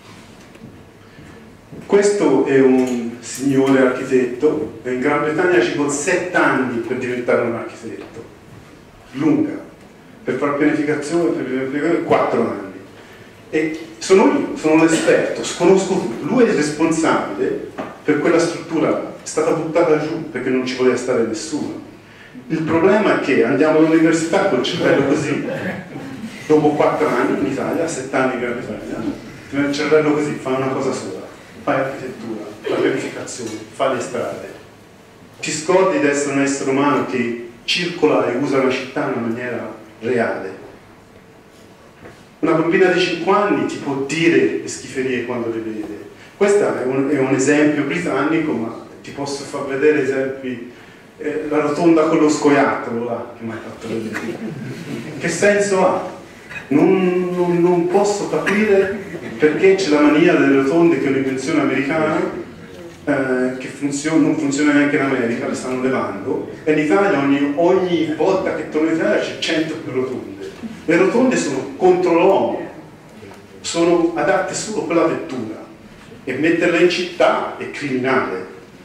Questo è un signore architetto, e in Gran Bretagna ci vuole sette anni per diventare un architetto, lunga, per fare pianificazione, per pianificazione quattro anni. E sono io, sono l'esperto, sconosco tutto. Lui è il responsabile per quella struttura, è stata buttata giù perché non ci voleva stare nessuno. Il problema è che andiamo all'università col cervello così, dopo quattro anni in Italia, sette anni in Gran Bretagna, il cervello così, fa una cosa sola, fai architettura, fai pianificazione, fai le strade. Ti scordi di essere un essere umano che circola e usa una città in una maniera reale. Una bambina di cinque anni ti può dire le schiferie quando le vede. Questo è un, è un esempio britannico, ma ti posso far vedere esempi. Eh, la rotonda con lo scoiattolo là, che mi hai fatto vedere. Che senso ha? Non, non, non posso capire perché c'è la mania delle rotonde, che è un'invenzione americana, eh, che funziona, non funziona neanche in America, le stanno levando, e in Italia ogni, ogni volta che torno in Italia c'è cento più rotonde. Le rotonde sono contro l'uomo, sono adatte solo per la vettura, e metterle in città è criminale.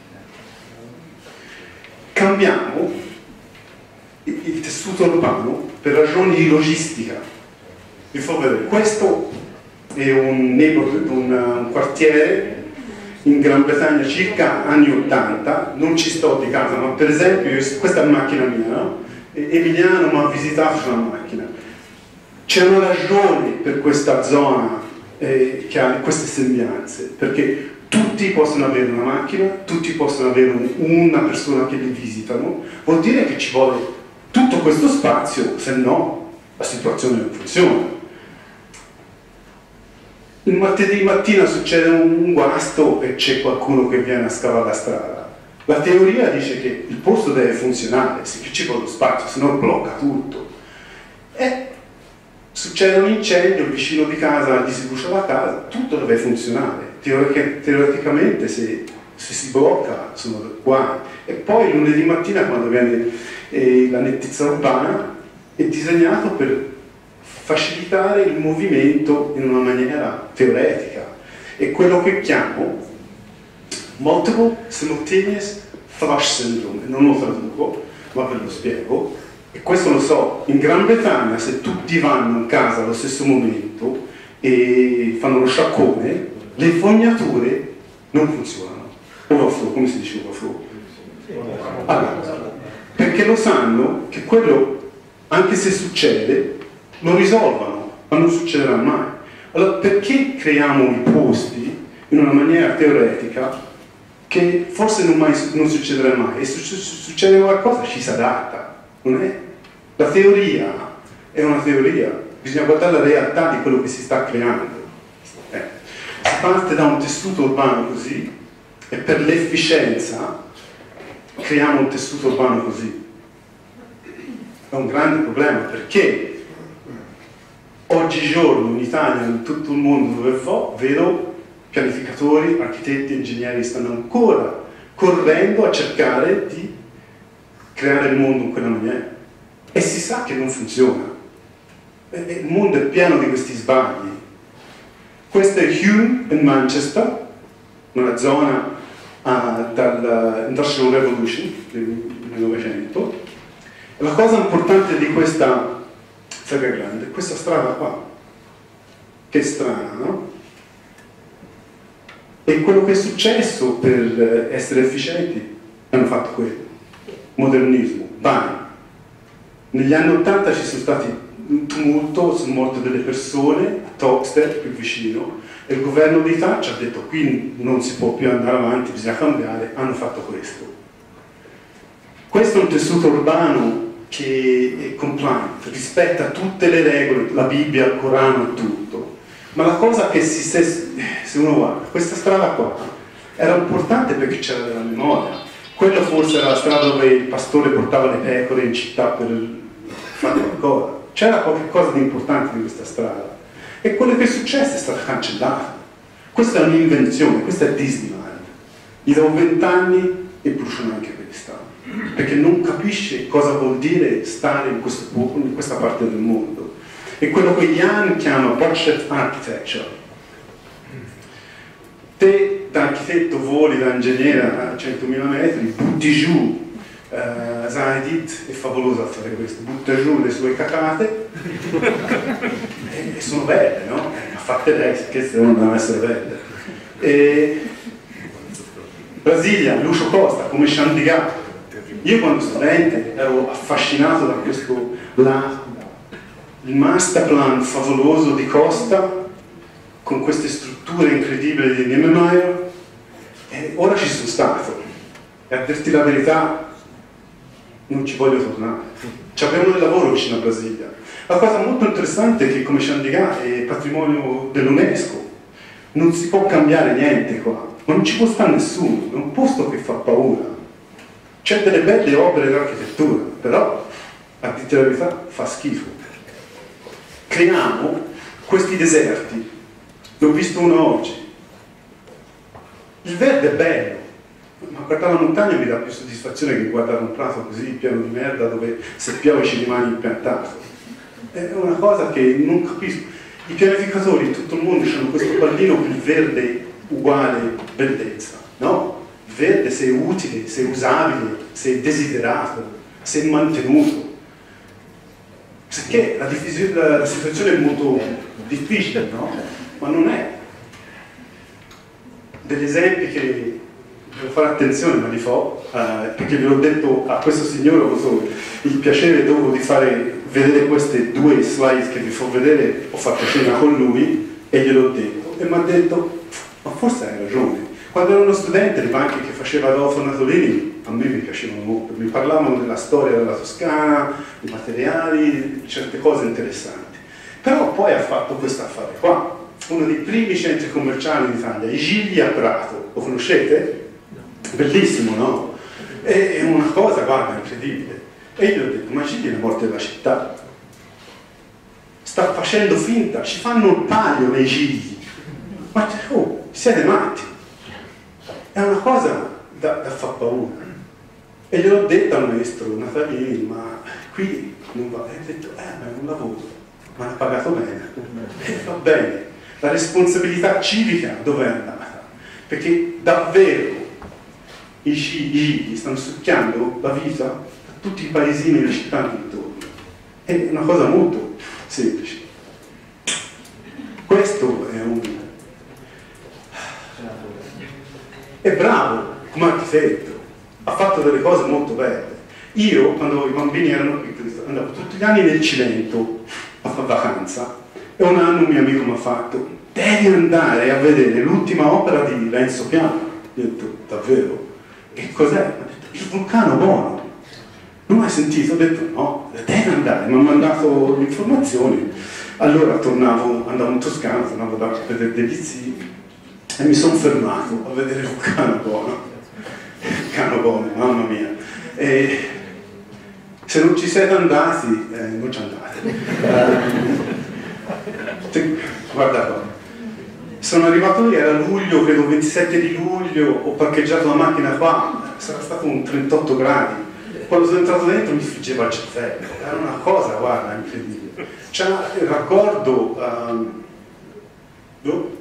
Cambiamo il, il tessuto urbano per ragioni di logistica. Vi faccio vedere, questo è un neighborhood, un, un quartiere in Gran Bretagna circa anni ottanta, non ci sto di casa, ma per esempio io, questa è macchina mia, no? Emiliano mi ha visitato sulla macchina. C'è una ragione per questa zona eh, che ha queste sembianze, perché tutti possono avere una macchina, tutti possono avere un, una persona che li visitano, vuol dire che ci vuole tutto questo spazio, se no la situazione non funziona. Il martedì mattina succede un guasto e c'è qualcuno che viene a scavare la strada. La teoria dice che il posto deve funzionare, se ci vuole lo spazio, se no blocca tutto. E succede un incendio, il vicino di casa gli si brucia la casa, tutto deve funzionare. Teoric teoreticamente se, se si blocca sono guai. E poi lunedì mattina, quando viene eh, la nettezza urbana, è disegnato per facilitare il movimento in una maniera teoretica. È quello che chiamo Multiple Simultaneous Flush Syndrome, non lo traduco, ma ve lo spiego. E questo lo so, in Gran Bretagna se tutti vanno in casa allo stesso momento e fanno lo sciaccone, le fognature non funzionano. Overflow, come si dice overflow? Allora, perché lo sanno che quello, anche se succede, lo risolvano, ma non succederà mai. Allora, perché creiamo i posti in una maniera teoretica che forse non, mai, non succederà mai? E se succede qualcosa ci si adatta, non è? La teoria è una teoria, bisogna guardare la realtà di quello che si sta creando. Eh. Si parte da un tessuto urbano così e per l'efficienza creiamo un tessuto urbano così. È un grande problema perché oggigiorno in Italia, in tutto il mondo dove vo, vedo pianificatori, architetti, ingegneri stanno ancora correndo a cercare di creare il mondo in quella maniera. E si sa che non funziona. E il mondo è pieno di questi sbagli. Questo è Hume in Manchester, una zona uh, dall'Industrial Revolution del Novecento. E la cosa importante di questa saga grande è questa strada qua, che è strana, no? E quello che è successo per essere efficienti hanno fatto quello. Modernismo, bam. Negli anni ottanta ci sono stati un tumulto, sono morte delle persone a Toxteth, più vicino, e il governo di Thatcher ha detto qui non si può più andare avanti, bisogna cambiare, hanno fatto questo. Questo è un tessuto urbano che è compliant, rispetta tutte le regole, la Bibbia, il Corano e tutto. Ma la cosa che si, se, se uno guarda, questa strada qua era importante perché c'era della memoria. Quello forse era la strada dove il pastore portava le pecore in città per fare qualcosa. C'era qualcosa di importante in questa strada. E quello che è successo è stato cancellato. Questa è un'invenzione, questa è Disneyland. Gli do vent'anni e bruciano anche questa. Perché non capisce cosa vuol dire stare in, questo, in questa parte del mondo. È quello che Jan chiama budget architecture. Te da architetto voli da ingegnere a centomila metri, butti giù, eh, Zaidit è favoloso a fare questo, butta giù le sue cacate e, e sono belle, no? Ha fatte lei, che devono essere belle. E Brasilia, Lucio Costa, come Chandigarh. Io quando studente ero affascinato da questo, la, il master plan favoloso di Costa, con queste strutture incredibili di Niemeyer, e ora ci sono stato. E a dirti la verità, non ci voglio tornare. Ci abbiamo del lavoro vicino a Brasilia. La cosa molto interessante è che come Chandigarh è patrimonio dell'UNESCO, non si può cambiare niente qua, ma non ci può stare nessuno, è un posto che fa paura. C'è delle belle opere d'architettura, però a dirti la verità fa schifo. Creiamo questi deserti, l'ho visto uno oggi. Il verde è bello, ma guardare la montagna mi dà più soddisfazione che guardare un prato così pieno di merda dove se piove ci rimane impiantato. È una cosa che non capisco. I pianificatori in tutto il mondo hanno questo pallino per il verde uguale bellezza, no? Il verde se è utile, se è usabile, se è desiderato, se è mantenuto. Perché la, la, la situazione è molto difficile, no? Ma non è. Degli esempi che devo fare attenzione, ma li fo, eh, perché ve l'ho detto a questo signore, ho avuto il piacere dopo di fare vedere queste due slide che vi fa vedere, ho fatto cena con lui e gliel'ho detto, e mi ha detto, ma forse hai ragione. Quando ero uno studente, le banche che faceva Adolfo Natolini, a me mi piacevano molto, mi parlavano della storia della Toscana, dei materiali, di certe cose interessanti. Però poi ha fatto questo affare qua, uno dei primi centri commerciali in Italia, i Gigli a Prato, lo conoscete? Bellissimo, no? È una cosa, guarda, incredibile. E io gli ho detto, ma Gigli è la morte della città. Sta facendo finta, ci fanno il palio nei Gigli. Ma oh, siete matti. È una cosa da, da far paura. E gliel'ho detto al maestro Natalini, ma qui non va. E ho detto, eh, ma è un lavoro, ma l'ha pagato bene. E va bene. La responsabilità civica dove è andata? Perché davvero i Gigli stanno succhiando la vita a tutti i paesini e le città intorno. È una cosa molto semplice. Questo è un... è bravo come architetto, ha fatto delle cose molto belle. Io, quando i bambini erano piccoli, andavo tutti gli anni nel Cilento a fare vacanza, e un anno un mio amico mi ha fatto, devi andare a vedere l'ultima opera di Renzo Piano. Io ho detto, davvero? Che cos'è? Mi ha detto, il vulcano Bono. Non hai sentito? Ho detto, no, devi andare. Mi ha mandato le informazioni. Allora tornavo, andavo in Toscana, tornavo da vedere degli zii e mi sono fermato a vedere il vulcano Bono. Il vulcano Bono, mamma mia. E se non ci siete andati, eh, non ci andate. Guarda qua, sono arrivato lì, era luglio, credo ventisette di luglio, ho parcheggiato la macchina qua, sarà stato un trentotto gradi. Quando sono entrato dentro mi friggeva il cervello, era una cosa, guarda, incredibile. C'era il raccordo, um, no?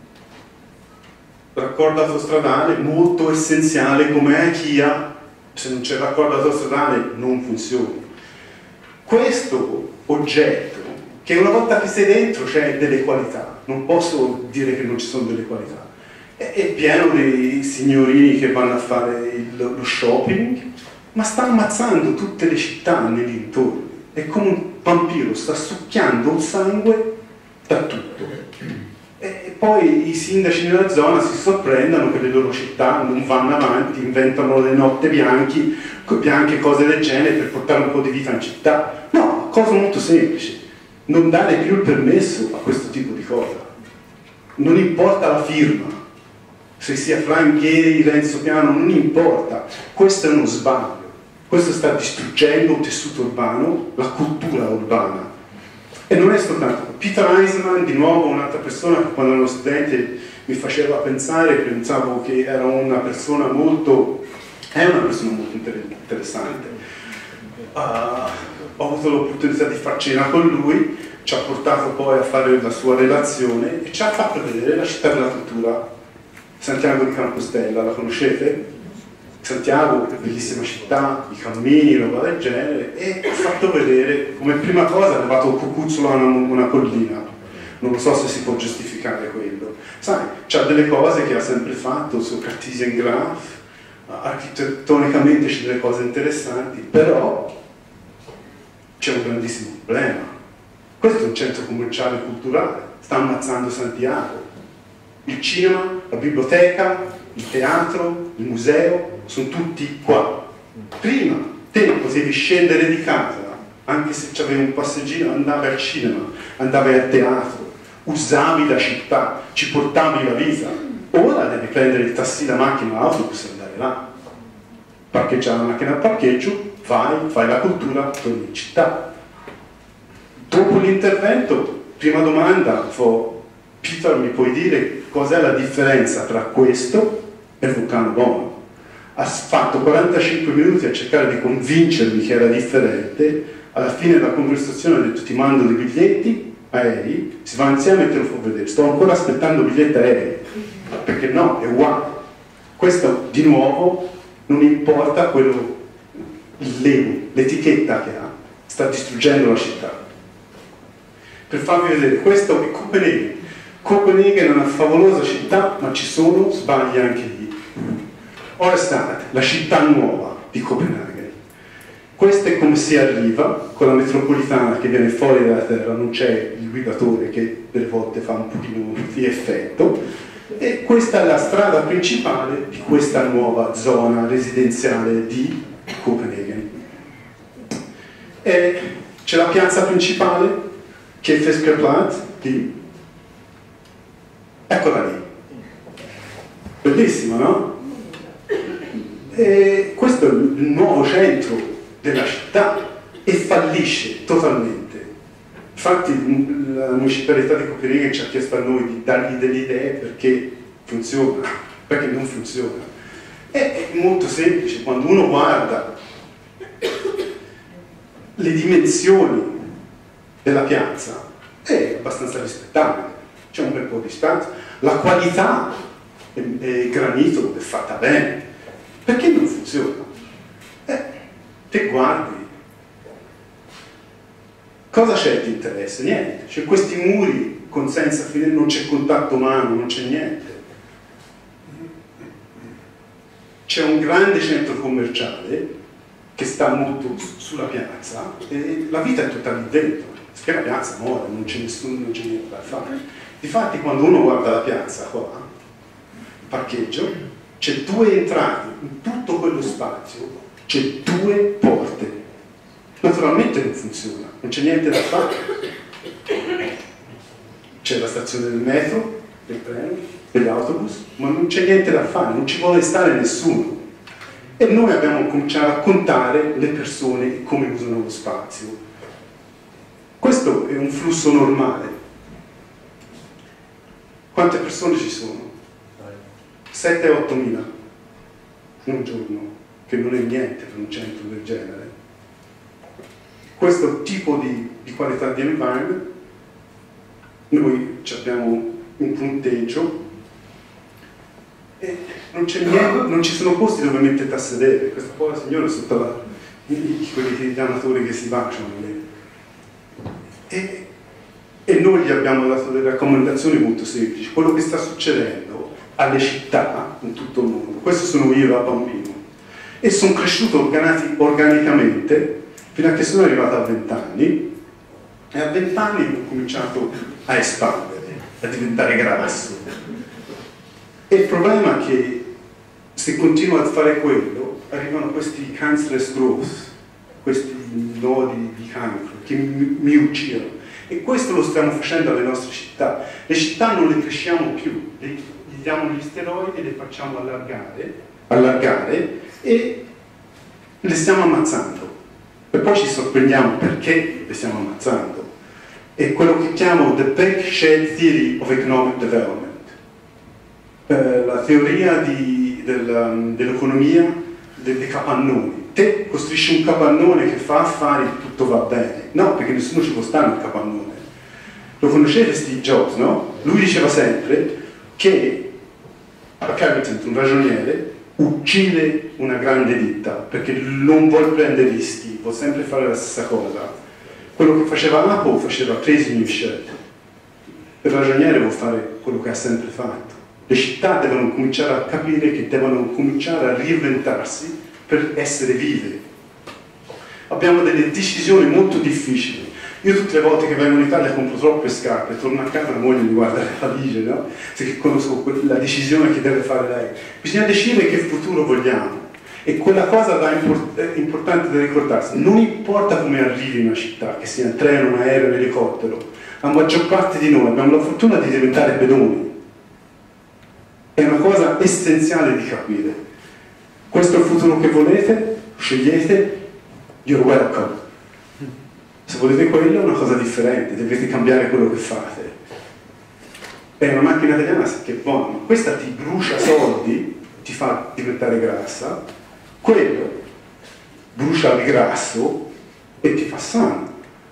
raccordo autostradale molto essenziale come Chia, se non c'è il raccordo autostradale non funziona. Questo oggetto, che una volta che sei dentro c'è delle qualità, non posso dire che non ci sono delle qualità, è, è pieno di signorini che vanno a fare il, lo shopping, ma sta ammazzando tutte le città nei dintorni, è come un vampiro, sta succhiando il sangue da tutto. E poi i sindaci nella zona si sorprendono che le loro città non vanno avanti, inventano le notte bianche, bianche cose del genere per portare un po' di vita in città. No, cosa molto semplice. Non dare più il permesso a questo tipo di cosa. Non importa la firma, se sia Franchieri, Renzo Piano, non importa. Questo è uno sbaglio. Questo sta distruggendo il tessuto urbano, la cultura urbana. E non è soltanto Peter Eisman, di nuovo un'altra persona che quando ero studente mi faceva pensare, pensavo che era una persona molto, è una persona molto interessante. Uh, ho avuto l'opportunità di far cena con lui, ci ha portato poi a fare la sua relazione e ci ha fatto vedere la città della cultura, Santiago di Compostela, la conoscete? Santiago, bellissima città, i cammini, roba del genere, e ha fatto vedere come prima cosa ha levato il cucuzzolo a una, una collina. Non lo so se si può giustificare quello. Sai, c'ha delle cose che ha sempre fatto, il suo Cartesian Graph, architettonicamente c'è delle cose interessanti, però c'è un grandissimo problema. Questo è un centro commerciale culturale, sta ammazzando Santiago. Il cinema, la biblioteca, il teatro, il museo, sono tutti qua. Prima te potevi scendere di casa, anche se avevi un passeggino, andavi al cinema, andavi al teatro, usavi la città, ci portavi la vita. Ora devi prendere il taxi, la macchina, l'autobus e andare là. Parcheggiare la macchina al parcheggio, vai, fai la cultura, torni in città. Dopo l'intervento, prima domanda, Peter, mi puoi dire cos'è la differenza tra questo e il Vulcano Bono? Ha fatto quarantacinque minuti a cercare di convincermi che era differente, alla fine della conversazione ha detto ti mando dei biglietti aerei, si va insieme e te lo fa vedere, sto ancora aspettando biglietti aerei, perché no, è uguale. Questo di nuovo non importa quello, il label, l'etichetta che ha, sta distruggendo la città. Per farvi vedere, questo è Copenaghen. Copenaghen è una favolosa città, ma ci sono sbagli anche lì. Ora state, la città nuova di Copenaghen. Questo è come si arriva con la metropolitana che viene fuori dalla terra, non c'è il guidatore che delle volte fa un pochino di effetto, e questa è la strada principale di questa nuova zona residenziale di Copenaghen. C'è la piazza principale che è Fiskerplads, lì. Eccola lì. Bellissima, no? E questo è il nuovo centro della città e fallisce totalmente. Infatti la municipalità di Copenaghen ci ha chiesto a noi di dargli delle idee perché funziona, perché non funziona. È molto semplice, quando uno guarda le dimensioni della piazza è abbastanza rispettabile, c'è un bel po' di spazio, la qualità è, è granito, è fatta bene. Perché non funziona? Eh, te guardi, cosa c'è di interesse? Niente, c'è questi muri con senza fine, non c'è contatto umano, non c'è niente. C'è un grande centro commerciale che sta molto sulla piazza e la vita è tutta lì dentro, perché la piazza muore, non c'è nessuno, non c'è niente da fare. Difatti quando uno guarda la piazza qua, il parcheggio, c'è due entrate, in tutto quello spazio c'è due porte. Naturalmente non funziona, non c'è niente da fare. C'è la stazione del metro, del treno, degli autobus, ma non c'è niente da fare, non ci vuole stare nessuno. E noi abbiamo cominciato a contare le persone e come usano lo spazio. Questo è un flusso normale. Quante persone ci sono? sette otto mila in un giorno, che non è niente per un centro del genere. Questo tipo di, di qualità di environment, noi abbiamo un punteggio e non c'è niente, non ci sono posti dove metterti a sedere. Questa povera signora è sotto la, quelli gli amatori che si baciano lì. E, e noi gli abbiamo dato delle raccomandazioni molto semplici. Quello che sta succedendo alle città in tutto il mondo, questo sono io da bambino, e sono cresciuto organicamente fino a che sono arrivato a vent'anni, e a vent'anni ho cominciato a espandere, a diventare grasso. E il problema è che se continuo a fare quello, arrivano questi cancerous growth, questi nodi di cancro che mi, mi uccidono. E questo lo stiamo facendo alle nostre città. Le città non le cresciamo più, le, gli diamo gli steroidi e le facciamo allargare, allargare e le stiamo ammazzando. E poi ci sorprendiamo perché le stiamo ammazzando. È quello che chiamo the Beck Shade Theory of Economic Development, eh, la teoria di, del, dell'economia dei, dei capannoni. Te costruisci un capannone che fa affari, tutto va bene. No, perché nessuno ci può stare nel capannone. Lo conoscete Steve Jobs, no? Lui diceva sempre che Carrington, un ragioniere, uccide una grande ditta perché non vuole prendere rischi, vuole sempre fare la stessa cosa. Quello che faceva Apple faceva crazy new shit. Il ragioniere vuole fare quello che ha sempre fatto. Le città devono cominciare a capire che devono cominciare a reinventarsi per essere vive. Abbiamo delle decisioni molto difficili. Io tutte le volte che vengo in Italia compro troppe scarpe, torno a casa, la moglie mi guarda le valigie, no? Se conosco la decisione che deve fare lei. Bisogna decidere che futuro vogliamo. E quella cosa da import importante da ricordarsi, non importa come arrivi in una città, che sia in treno, un aereo, un elicottero, la maggior parte di noi abbiamo la fortuna di diventare pedoni. È una cosa essenziale di capire. Questo è il futuro che volete, scegliete, you're welcome. Se volete quello è una cosa differente, dovete cambiare quello che fate. È una macchina italiana che è buona, ma questa ti brucia soldi, ti fa diventare grassa, quello brucia il grasso e ti fa sano.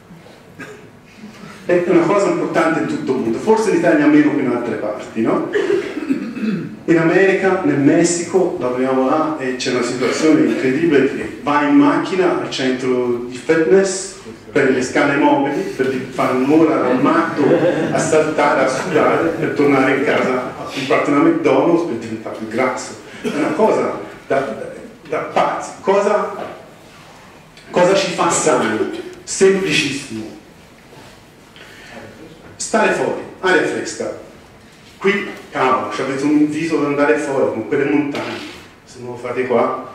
È una cosa importante in tutto il mondo, forse in Italia meno che in altre parti, no? In America, nel Messico, lavoriamo là e c'è una situazione incredibile che vai in macchina al centro di fitness, prendi le scale mobili per fare un'ora dal matto a saltare, a sudare per tornare in casa a comprarti una McDonald's per diventare più grasso. È una cosa da, da pazzi. Cosa, cosa ci fa sani? Semplicissimo. Stare fuori, aria fresca. Qui, cavolo, avete un viso da andare fuori con quelle montagne, se non lo fate qua.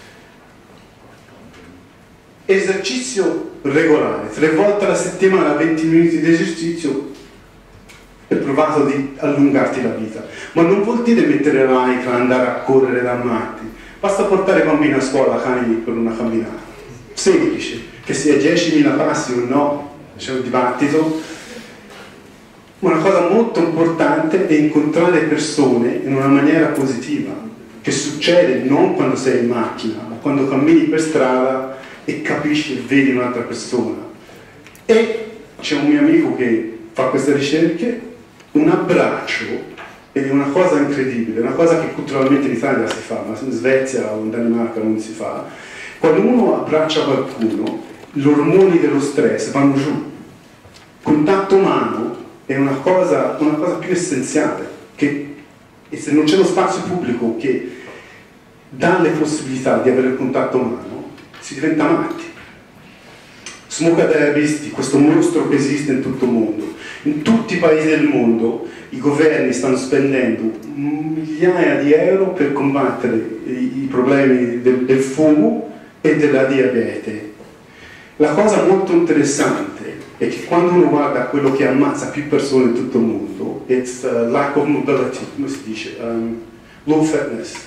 Esercizio regolare, tre volte alla settimana, venti minuti di esercizio, è provato di allungarti la vita. Ma non vuol dire mettere la Nike, andare a correre da matti, basta portare i bambini a scuola, cani per una camminata. Semplice, che sia diecimila passi o no, c'è un dibattito. Una cosa molto importante è incontrare persone in una maniera positiva, che succede non quando sei in macchina, ma quando cammini per strada e capisci e vedi un'altra persona. E c'è un mio amico che fa queste ricerche, un abbraccio è una cosa incredibile, una cosa che culturalmente in Italia si fa, ma in Svezia o in Danimarca non si fa. Quando uno abbraccia qualcuno, gli ormoni dello stress vanno giù. Contatto umano è una cosa, una cosa più essenziale, che, e se non c'è lo spazio pubblico che dà le possibilità di avere il contatto umano, si diventa matti. Smoke Diabetes, questo mostro che esiste in tutto il mondo. In tutti i paesi del mondo i governi stanno spendendo migliaia di euro per combattere i, i problemi del, del fumo e della diabete. La cosa molto interessante è che quando uno guarda quello che ammazza più persone in tutto il mondo, it's uh, lack of mobility, come si dice, um, low fitness,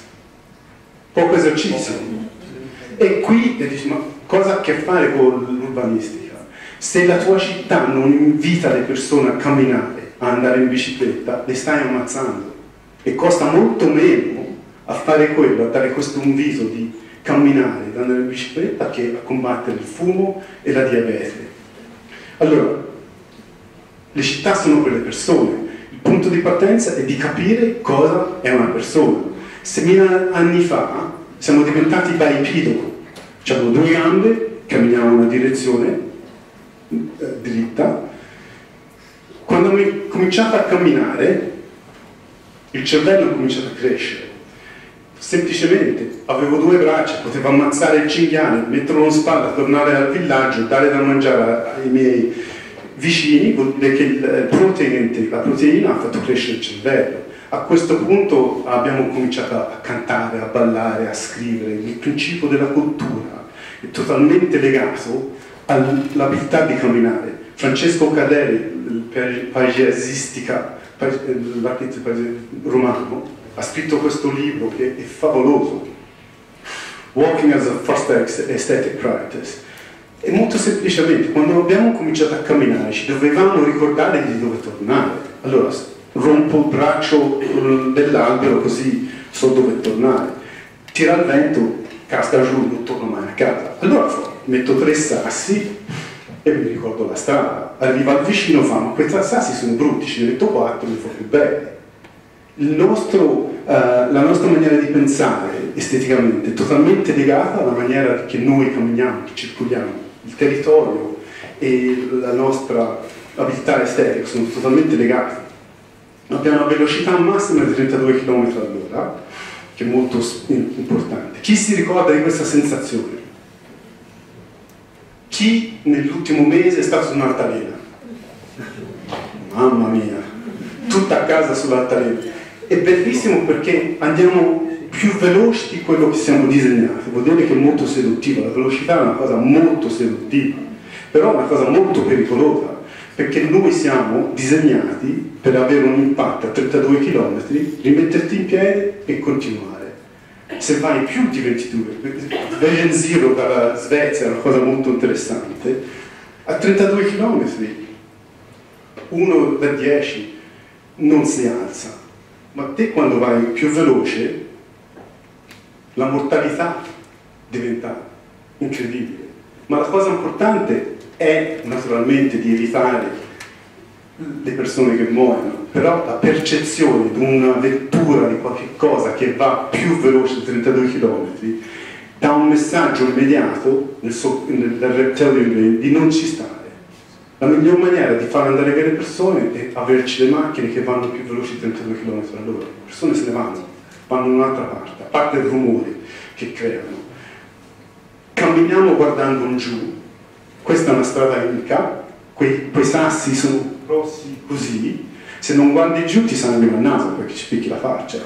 poco esercizio. E qui e dici, ma cosa ha a che fare con l'urbanistica? Se la tua città non invita le persone a camminare, a andare in bicicletta, le stai ammazzando. E costa molto meno a fare quello, a dare questo un viso di camminare, di andare in bicicletta, che a combattere il fumo e la diabete. Allora, le città sono per le persone, il punto di partenza è di capire cosa è una persona. Seimila anni fa siamo diventati bipedal, abbiamo due gambe, camminiamo in una direzione eh, dritta. Quando ho cominciato a camminare, il cervello ha cominciato a crescere. Semplicemente avevo due braccia, potevo ammazzare il cinghiale, metterlo in spalla, tornare al villaggio, dare da mangiare ai miei vicini, perché il protein, la proteina ha fatto crescere il cervello. A questo punto abbiamo cominciato a cantare, a ballare, a scrivere. Il principio della cultura è totalmente legato all'abilità di camminare. Francesco Caleri, il paesaggistica, l'architetto romano, ha scritto questo libro che è favoloso, Walking as a First Aesthetic Practice. E molto semplicemente, quando abbiamo cominciato a camminare, ci dovevamo ricordare di dove tornare. Allora, rompo il braccio dell'albero così so dove tornare. Tira il vento, casca giù, non torno mai a casa. Allora metto tre sassi e mi ricordo la strada. Arriva al vicino, fa, ma questi sassi sono brutti, ce ne metto quattro, mi fa più bene. Il nostro, uh, la nostra maniera di pensare esteticamente è totalmente legata alla maniera che noi camminiamo, che circoliamo. Il territorio e la nostra abilità estetica sono totalmente legati. Abbiamo una velocità massima di trentadue chilometri all'ora, che è molto importante. Chi si ricorda di questa sensazione? chi nell'ultimo mese è stato su un'altalena? Mamma mia, tutta a casa sull'altalena. È bellissimo perché andiamo più veloci di quello che siamo disegnati. Vuol dire che è molto seduttivo. La velocità è una cosa molto seduttiva, però è una cosa molto pericolosa, perché noi siamo disegnati per avere un impatto a trentadue chilometri, rimetterti in piedi e continuare. Se vai più di ventidue, Vision Zero dalla Svezia è una cosa molto interessante, a trentadue chilometri uno da dieci non si alza, ma te quando vai più veloce la mortalità diventa incredibile. Ma la cosa importante è naturalmente di evitare le persone che muoiono, però la percezione di una vettura, di qualche cosa che va più veloce di trentadue chilometri dà un messaggio immediato nel, so, nel reptilian brain di non ci stare. La miglior maniera di far andare via le persone è averci le macchine che vanno più veloci di trentadue chilometri all'ora. Le persone se ne vanno, vanno in un'altra parte, a parte il rumore che creano. Camminiamo guardando in giù, questa è una strada unica, quei, quei sassi sono grossi così, se non guardi giù ti sanguina il naso perché ci picchi la faccia.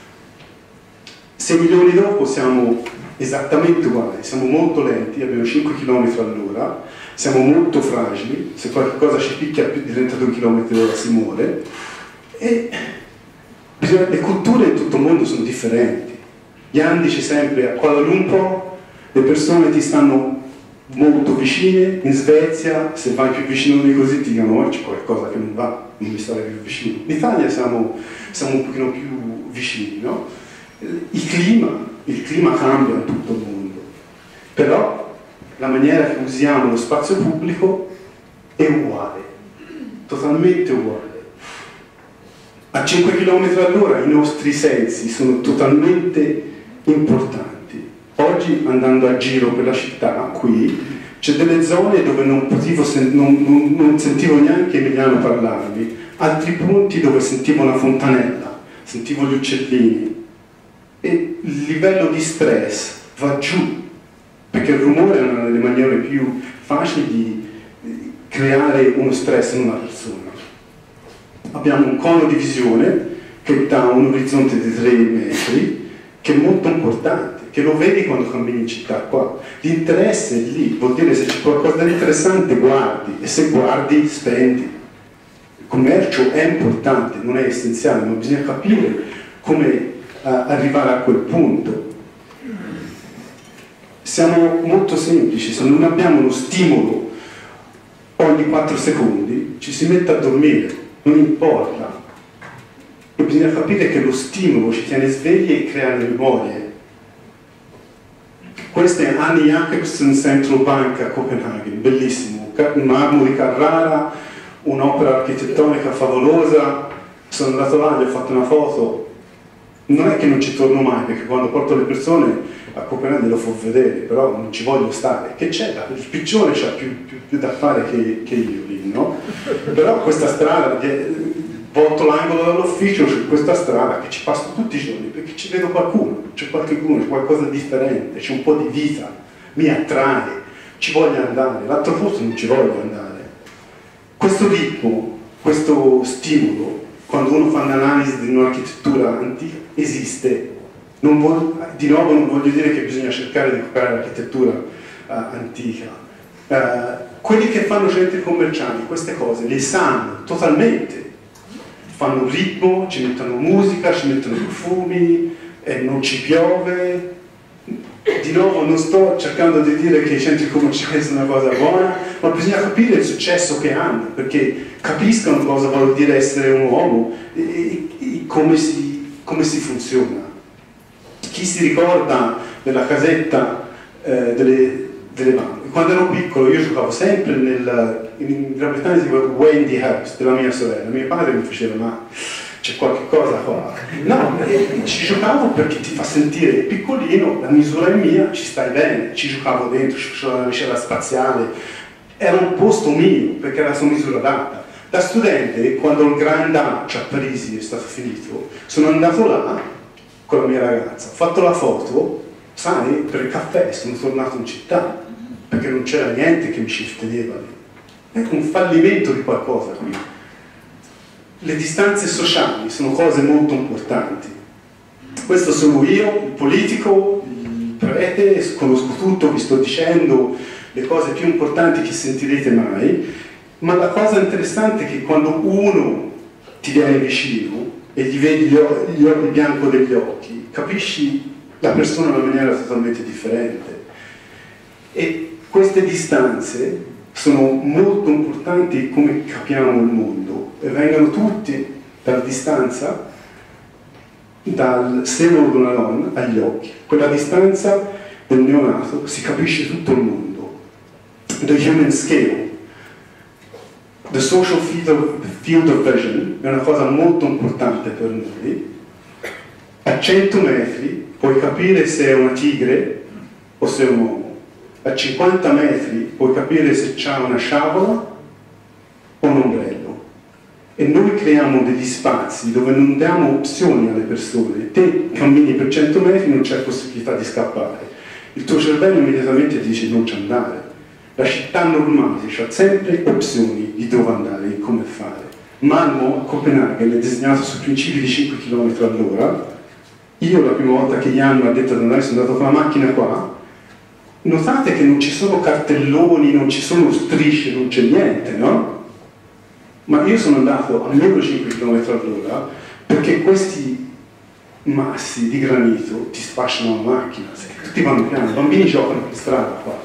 sei milioni dopo siamo esattamente uguali, siamo molto lenti, abbiamo cinque chilometri all'ora, siamo molto fragili, se qualcosa ci picchia più di trentadue chilometri all'ora si muore, e bisogna, le culture in tutto il mondo sono differenti. Gli andici sempre a Kuala Lumpur, le persone ti stanno molto vicine, in Svezia se vai più vicino di così ti dicono oh, c'è qualcosa che non va, non mi stare più vicino. In Italia siamo, siamo un pochino più vicini, no? Il clima, il clima cambia in tutto il mondo, però la maniera che usiamo lo spazio pubblico è uguale, totalmente uguale. A cinque chilometri all'ora i nostri sensi sono totalmente importanti. Oggi andando a giro per la città, qui, c'è delle zone dove non, potevo sen non, non, non sentivo neanche Emiliano parlarmi, altri punti dove sentivo una fontanella, sentivo gli uccellini, e il livello di stress va giù, perché il rumore è una delle maniere più facili di creare uno stress in una persona. Abbiamo un cono di visione che dà un orizzonte di tre metri, che è molto importante, che lo vedi quando cammini in città qua. L'interesse è lì, vuol dire se c'è qualcosa di interessante guardi, e se guardi spendi. Il commercio è importante, non è essenziale, ma bisogna capire come uh, arrivare a quel punto. Siamo molto semplici, se non abbiamo uno stimolo ogni quattro secondi ci si mette a dormire, non importa. E bisogna capire che lo stimolo ci tiene svegli e crea le memorie. Questo è Annie Jacobsen Central Bank a Copenaghen, bellissimo, un marmo di Carrara, un'opera architettonica favolosa. Sono andato là, gli ho fatto una foto. Non è che non ci torno mai, perché quando porto le persone a Copenaghen lo fa vedere, però non ci voglio stare. Che c'è? Il piccione c'ha più, più, più da fare che, che io lì, no? Però questa strada, volto l'angolo dall'ufficio, c'è questa strada che ci passo tutti i giorni, perché ci vedo qualcuno, c'è qualcuno, c'è qualcosa di differente, c'è un po' di vita, mi attrae, ci voglio andare, l'altro posto non ci voglio andare. Questo ritmo, questo stimolo, quando uno fa un'analisi di un'architettura antica, esiste. Non voglio, di nuovo non voglio dire che bisogna cercare di copiare l'architettura uh, antica. Uh, quelli che fanno centri commerciali, queste cose, le sanno totalmente. Fanno ritmo, ci mettono musica, ci mettono profumi, e non ci piove. Di nuovo non sto cercando di dire che i centri commerciali sono una cosa buona, ma bisogna capire il successo che hanno, perché capiscono cosa vuol dire essere un uomo e, e, e come, si, come si funziona. Chi si ricorda della casetta eh, delle, delle banche? Quando ero piccolo io giocavo sempre nel, in Gran Bretagna si chiama Wendy House della mia sorella. Mio padre mi faceva ma c'è qualche cosa qua. No, e ci giocavo perché ti fa sentire piccolino, la misura è mia, ci stai bene. Ci giocavo dentro, ci facevo la navicella spaziale, era un posto mio perché era la sua misura data. Da studente, quando il Grand Dutch a Parigi è stato finito, sono andato là con la mia ragazza, ho fatto la foto, sai, per il caffè, sono tornato in città. perché non c'era niente che mi ci teneva lì. È un fallimento di qualcosa qui. Le distanze sociali sono cose molto importanti. Questo sono io, il politico, il prete, conosco tutto, vi sto dicendo le cose più importanti che sentirete mai, ma la cosa interessante è che quando uno ti viene vicino e gli vedi gli occhi, gli occhi bianco degli occhi, capisci la persona in una maniera totalmente differente. E queste distanze sono molto importanti come capiamo il mondo, e vengono tutti dalla distanza, dal seno di una donna agli occhi. Quella distanza del neonato si capisce tutto il mondo. The human scale, the social field of, field of vision, è una cosa molto importante per noi. A cento metri puoi capire se è una tigre o se è un uomo. A cinquanta metri puoi capire se c'ha una sciabola o un ombrello. E noi creiamo degli spazi dove non diamo opzioni alle persone. Te cammini per cento metri, non c'è possibilità di scappare. Il tuo cervello immediatamente ti dice non ci andare. La città normale ha sempre opzioni di dove andare e come fare. Malmo a Copenaghen è disegnato sui principi di cinque chilometri all'ora. Io la prima volta che Jan mi ha detto di andare sono andato con la macchina qua. Notate che non ci sono cartelloni, non ci sono strisce, non c'è niente, no? Ma io sono andato almeno cinque chilometri all'ora perché questi massi di granito ti sfasciano la macchina, tutti vanno piano, i bambini giocano per strada qua.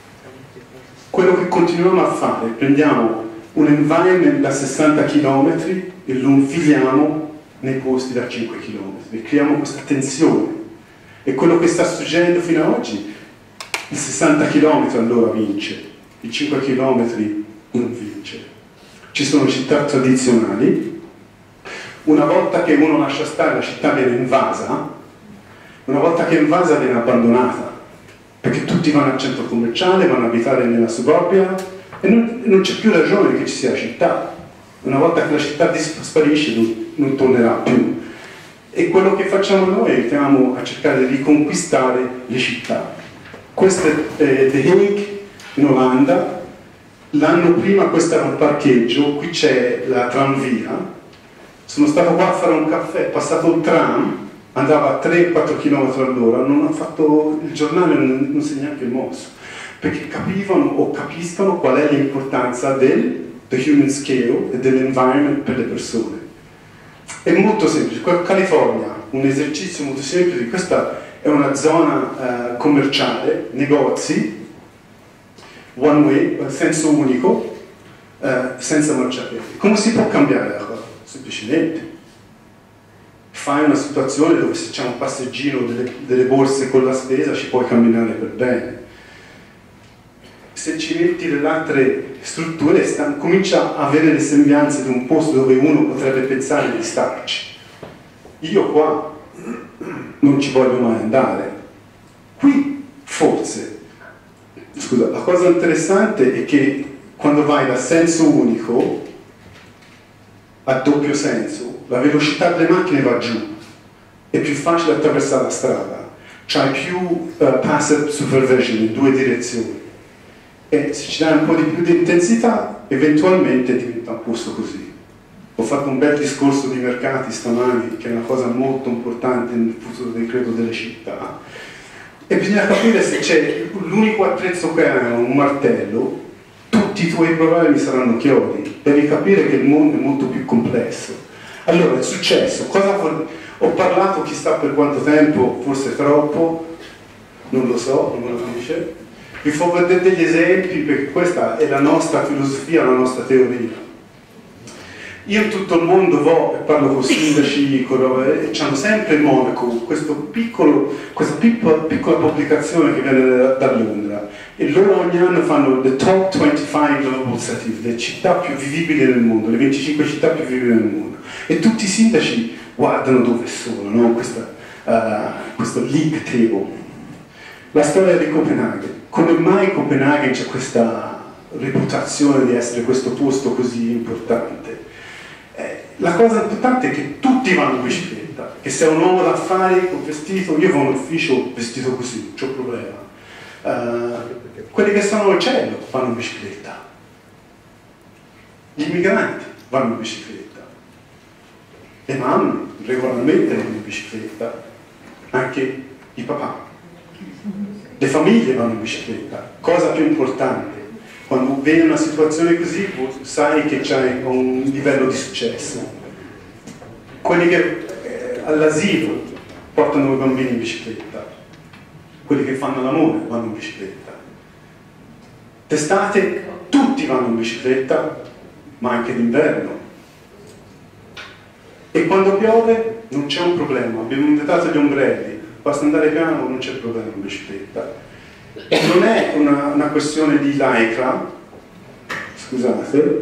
Quello che continuiamo a fare, prendiamo un environment da sessanta chilometri e lo infiliamo nei posti da cinque chilometri, creiamo questa tensione. E quello che sta succedendo fino ad oggi, il sessanta chilometri all'ora vince, i cinque chilometri non vince. Ci sono città tradizionali, una volta che uno lascia stare la città viene invasa, una volta che è invasa viene abbandonata, perché tutti vanno al centro commerciale, vanno a abitare nella suburbia e non, non c'è più ragione che ci sia città. Una volta che la città sparisce non, non tornerà più. E quello che facciamo noi è che andiamo a cercare di riconquistare le città. Questo è eh, The Hague in Olanda. L'anno prima questo era un parcheggio, qui c'è la tranvia. Sono stato qua a fare un caffè, è passato il tram, andava a tre quattro chilometri all'ora, non ha fatto il giornale, non, non si è neanche mosso, perché capivano o capiscono qual è l'importanza del the human scale e dell'environment per le persone. È molto semplice. California, un esercizio molto semplice, questa è una zona uh, commerciale, negozi, one way, senso unico, uh, senza marciapiedi. Come si può cambiare la cosa? Semplicemente fai una situazione dove se c'è un passeggino delle, delle borse con la spesa ci puoi camminare per bene. Se ci metti delle altre strutture sta, comincia a avere le sembianze di un posto dove uno potrebbe pensare di starci. Io qua non ci voglio mai andare. Qui forse, scusa, la cosa interessante è che quando vai da senso unico a doppio senso, la velocità delle macchine va giù, è più facile attraversare la strada, c'hai più uh, passive supervision in due direzioni. E se ci dai un po' di più di intensità, eventualmente diventa un posto così. Ho fatto un bel discorso di mercati stamani, che è una cosa molto importante nel futuro del credo delle città, e bisogna capire se c'è l'unico attrezzo che è un martello, tutti i tuoi problemi saranno chiodi. Devi capire che il mondo è molto più complesso. Allora, è successo, cosa vor... ho parlato chissà per quanto tempo, forse troppo, non lo so, non me lo dice. Vi faccio vedere degli esempi perché questa è la nostra filosofia, la nostra teoria. Io in tutto il mondo vo e parlo con sindaci, e hanno sempre in Monaco questo piccolo, questa piccola, piccola pubblicazione che viene da, da Londra, e loro ogni anno fanno the top venticinque global cities, le città più vivibili del mondo, le venticinque città più vivibili del mondo, e tutti i sindaci guardano dove sono, no? Questa, uh, questo league table. La storia di Copenaghen. Come mai Copenaghen c'è questa reputazione di essere questo posto così importante? Eh, la cosa importante è che tutti vanno in bicicletta, che se è un uomo d'affari con vestito, io vado in ufficio vestito così, non c'ho problema. uh, quelli che sono al cielo vanno in bicicletta, gli immigranti vanno in bicicletta, le mamme regolarmente vanno in bicicletta, anche i papà, le famiglie vanno in bicicletta. Cosa più importante, quando vedi una situazione così sai che c'hai un livello di successo. Quelli che eh, all'asilo portano i bambini in bicicletta, quelli che fanno l'amore vanno in bicicletta, d'estate tutti vanno in bicicletta, ma anche d'inverno. E quando piove non c'è un problema, abbiamo inventato gli ombrelli, basta andare piano, non c'è problema in bicicletta. Non è una, una questione di lycra, scusate,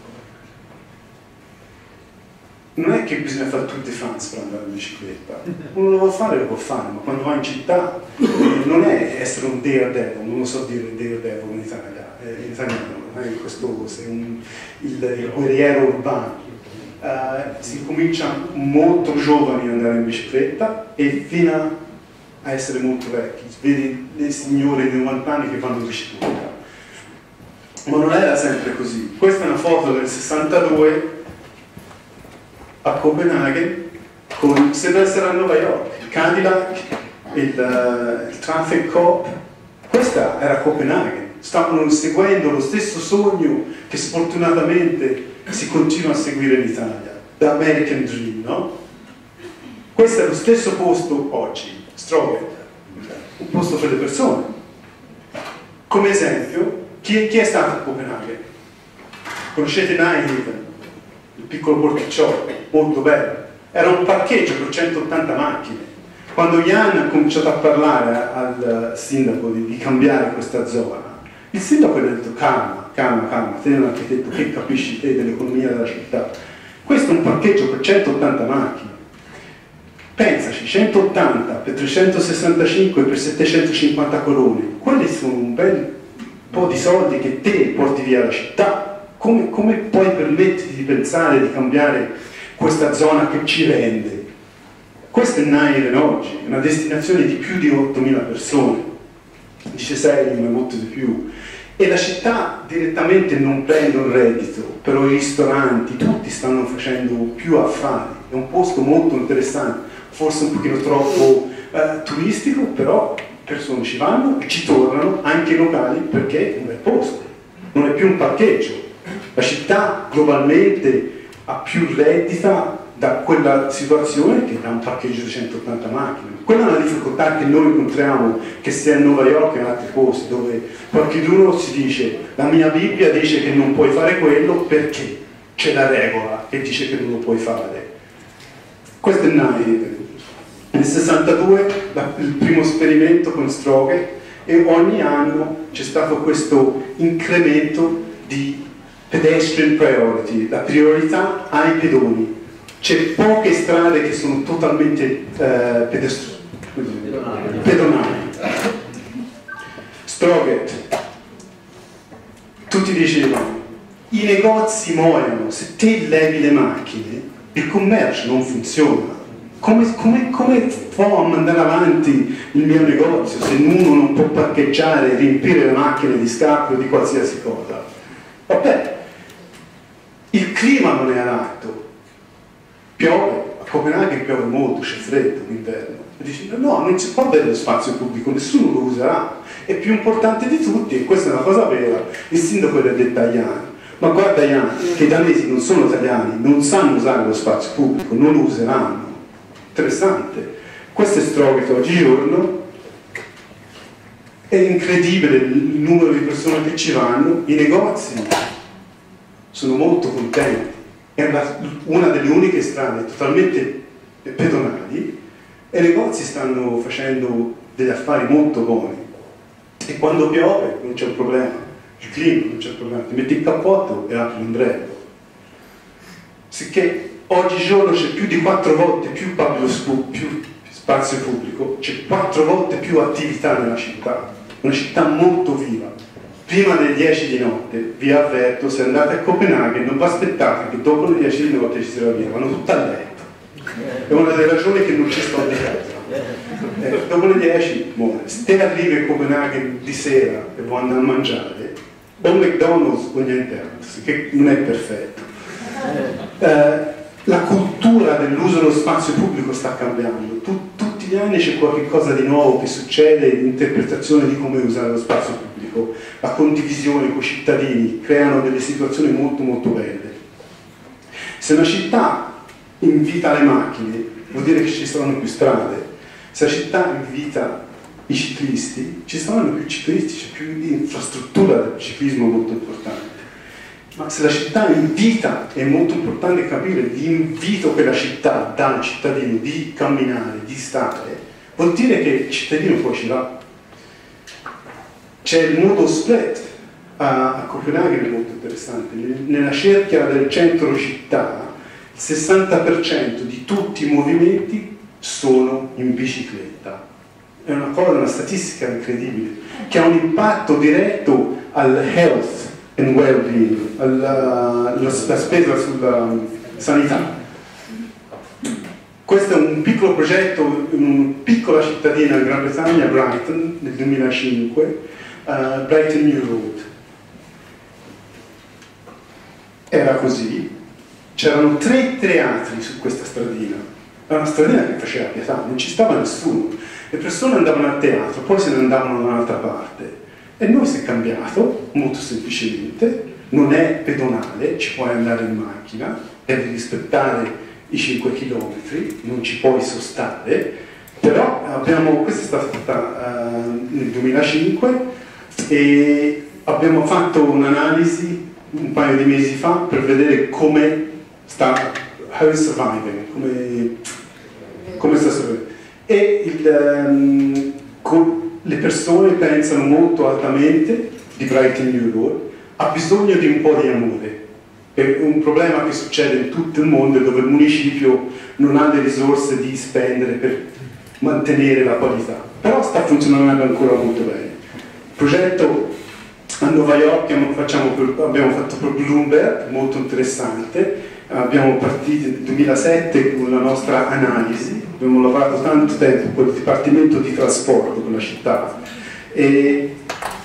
non è che bisogna fare tutti i fans per andare in bicicletta, uno lo vuole fare, lo può fare, ma quando va in città non è essere un daredevil, non lo so dire daredevil in Italia, eh, in italiano, eh, questo sei un, il, il guerriero urbano. Uh, si comincia molto giovani ad andare in bicicletta e fino a essere molto vecchi. Vedi le signore di novanta anni che vanno in bicicletta. Ma non era sempre così. Questa è una foto del sessantadue a Copenaghen, con, sembra essere a New York, il Cadillac, il, uh, il Traffic Cop. Questa era Copenaghen. Stavano seguendo lo stesso sogno che sfortunatamente si continua a seguire in Italia, the American Dream, no? Questo è lo stesso posto oggi, Strøget, un posto per le persone. Come esempio, chi, chi è stato a Copenaghen? Conoscete Nijmegen, il piccolo porticciolo, molto bello. Era un parcheggio per centottanta macchine. Quando Jan ha cominciato a parlare al sindaco di, di cambiare questa zona, il sindaco gli ha detto calma, calma, calma, te un architetto che capisci te dell'economia della città. Questo è un parcheggio per centottanta macchine. Pensaci, centottanta per trecentosessantacinque per settecentocinquanta colonne. Quelli sono un bel po' di soldi che te porti via la città. Come, come puoi permetterti di pensare di cambiare questa zona che ci rende? Questo è Nijmegen oggi, una destinazione di più di ottomila persone. Dice sei, ma molto di più. E la città direttamente non prende un reddito, però i ristoranti, tutti stanno facendo più affari. È un posto molto interessante, forse un pochino troppo eh, turistico, però persone ci vanno e ci tornano, anche i locali, perché è un bel posto, non è più un parcheggio. La città globalmente ha più reddita da quella situazione che da un parcheggio di centottanta macchine. Quella è una difficoltà che noi incontriamo, che sia a New York e in altri posti, dove qualcuno si dice la mia Bibbia dice che non puoi fare quello perché c'è la regola che dice che non lo puoi fare. Questo è Nijmegen. Nel sessantadue la, il primo esperimento con Strøget, e ogni anno c'è stato questo incremento di pedestrian priority, la priorità ai pedoni. C'è poche strade che sono totalmente eh, pedestri- pedonali. pedonali. Strøget, tutti dicevano, i negozi muoiono, se te levi le macchine, il commercio non funziona. Come, come, come può mandare avanti il mio negozio se uno non può parcheggiare e riempire le macchine di scarpe o di qualsiasi cosa? Vabbè, il clima non è adatto. Piove, a Copenaghen piove molto, c'è freddo l'inverno. E dici, no, non si può avere lo spazio pubblico, nessuno lo userà. E più importante di tutti, e questa è una cosa vera, il sindaco l'ha detto a Jan, ma guarda Jan, che i danesi non sono italiani, non sanno usare lo spazio pubblico, non lo useranno. Interessante. Questo è Strøget oggigiorno, è incredibile il numero di persone che ci vanno, i negozi sono molto contenti. È una delle uniche strade totalmente pedonali e i negozi stanno facendo degli affari molto buoni. E quando piove non c'è un problema, il clima non c'è un problema, ti metti il cappotto e apri l'ombrello. Sicché oggigiorno c'è più di quattro volte più, più spazio pubblico, c'è quattro volte più attività nella città, una città molto viva. Prima delle dieci di notte, vi avverto, se andate a Copenaghen non vi aspettate che dopo le dieci di notte ci si sia via, vanno tutti a letto. È una delle ragioni che non ci sto di casa. Eh, dopo le dieci muore. Se te arrivi a Copenaghen di sera e vuoi andare a mangiare, o McDonald's o niente altro, che non è perfetto. Eh, la cultura dell'uso dello spazio pubblico sta cambiando. Tu, tutti gli anni c'è qualcosa di nuovo che succede, l'interpretazione di come usare lo spazio pubblico, la condivisione con i cittadini, creano delle situazioni molto molto belle. Se una città invita le macchine, vuol dire che ci saranno più strade. Se la città invita i ciclisti, ci saranno più ciclisti, c'è più infrastruttura del ciclismo molto importante. Ma se la città invita, è molto importante capire l'invito che la città dà al cittadino di camminare, di stare, vuol dire che il cittadino poi ci va. C'è il modo split a, a Copenaghen, è molto interessante. Nella cerchia del centro città il sessanta per cento di tutti i movimenti sono in bicicletta. È una cosa, una statistica incredibile, che ha un impatto diretto al health and well-being, alla, alla spesa sulla sanità. Questo è un piccolo progetto in una piccola cittadina in Gran Bretagna, Brighton, nel duemilacinque, uh, Brighton New Road. Era così, c'erano tre teatri su questa stradina, era una stradina che faceva pietà, non ci stava nessuno, le persone andavano al teatro, poi se ne andavano da un'altra parte. E noi si è cambiato, molto semplicemente, non è pedonale, ci puoi andare in macchina, devi rispettare i cinque chilometri, non ci puoi sostare, però abbiamo, questa è stata fatta uh, nel duemilacinque e abbiamo fatto un'analisi un paio di mesi fa per vedere come sta, how is surviving, come, come sta sopravvivendo. E il, um, con, le persone pensano molto altamente di Brighton New Road, ha bisogno di un po' di amore. È un problema che succede in tutto il mondo dove il municipio non ha le risorse di spendere per mantenere la qualità. Però sta funzionando ancora molto bene. Il progetto a New York facciamo per, abbiamo fatto per Bloomberg, molto interessante. Abbiamo partito nel duemilasette con la nostra analisi, abbiamo lavorato tanto tempo con il Dipartimento di Trasporto con la città e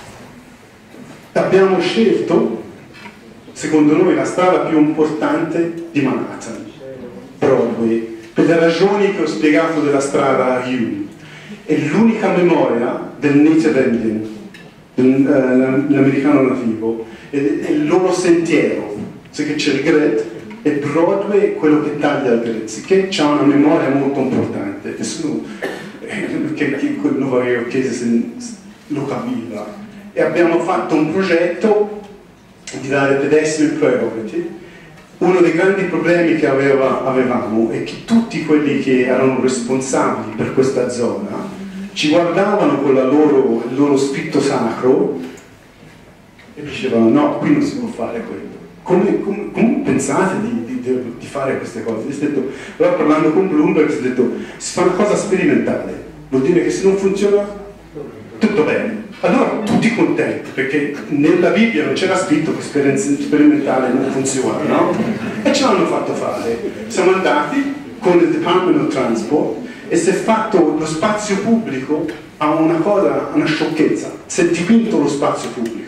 abbiamo scelto, secondo noi, la strada più importante di Manhattan, Broadway, per le ragioni che ho spiegato della strada Hume. È l'unica memoria del native Indian, l'americano nativo, è il loro sentiero, so che c'è il Gret, e Broadway è quello che taglia il Gret, che ha una memoria molto importante, nessuno che quel nuovo yorkese lo capiva. E abbiamo fatto un progetto di dare pedestrian priority. Uno dei grandi problemi che aveva, avevamo è che tutti quelli che erano responsabili per questa zona ci guardavano con la loro, il loro spirito sacro e dicevano no, qui non si può fare quello. Come, come, come pensate di, di, di fare queste cose? Detto, però parlando con Bloomberg si è detto si fa una cosa sperimentale, vuol dire che se non funziona tutto bene. Allora tutti contenti, perché nella Bibbia non c'era scritto che sperimentale non funziona, no? E ce l'hanno fatto fare. Siamo andati con il Department of Transport e si è fatto lo spazio pubblico a una cosa, una sciocchezza. Si è dipinto lo spazio pubblico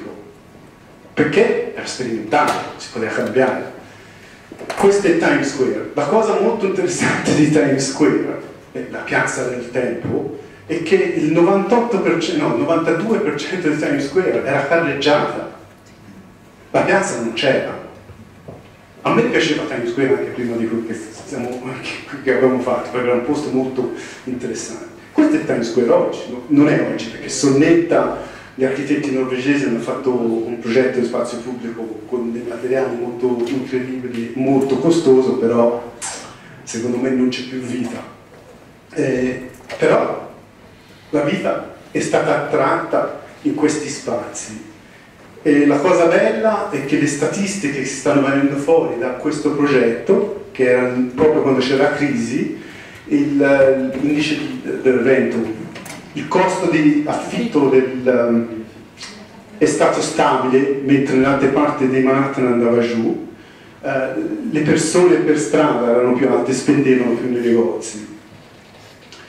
perché era sperimentale, si poteva cambiare. Questo è Times Square. La cosa molto interessante di Times Square, la piazza del tempo, è che il novantotto per cento, no, il novantadue per cento di Times Square era carreggiata, la piazza non c'era. A me piaceva Times Square anche prima di quello che, stiamo, che abbiamo fatto, perché era un posto molto interessante. Questo è Times Square oggi, no? Non è oggi, perché Sonnetta, gli architetti norvegesi hanno fatto un progetto di spazio pubblico con dei materiali molto incredibili, molto costoso, però secondo me non c'è più vita. Eh, però la vita è stata attratta in questi spazi e la cosa bella è che le statistiche che si stanno venendo fuori da questo progetto, che era proprio quando c'era la crisi, l'indice del rento, il costo di affitto del, um, è stato stabile mentre nelle altre parti di Manhattan andava giù, uh, le persone per strada erano più alte, spendevano più nei negozi.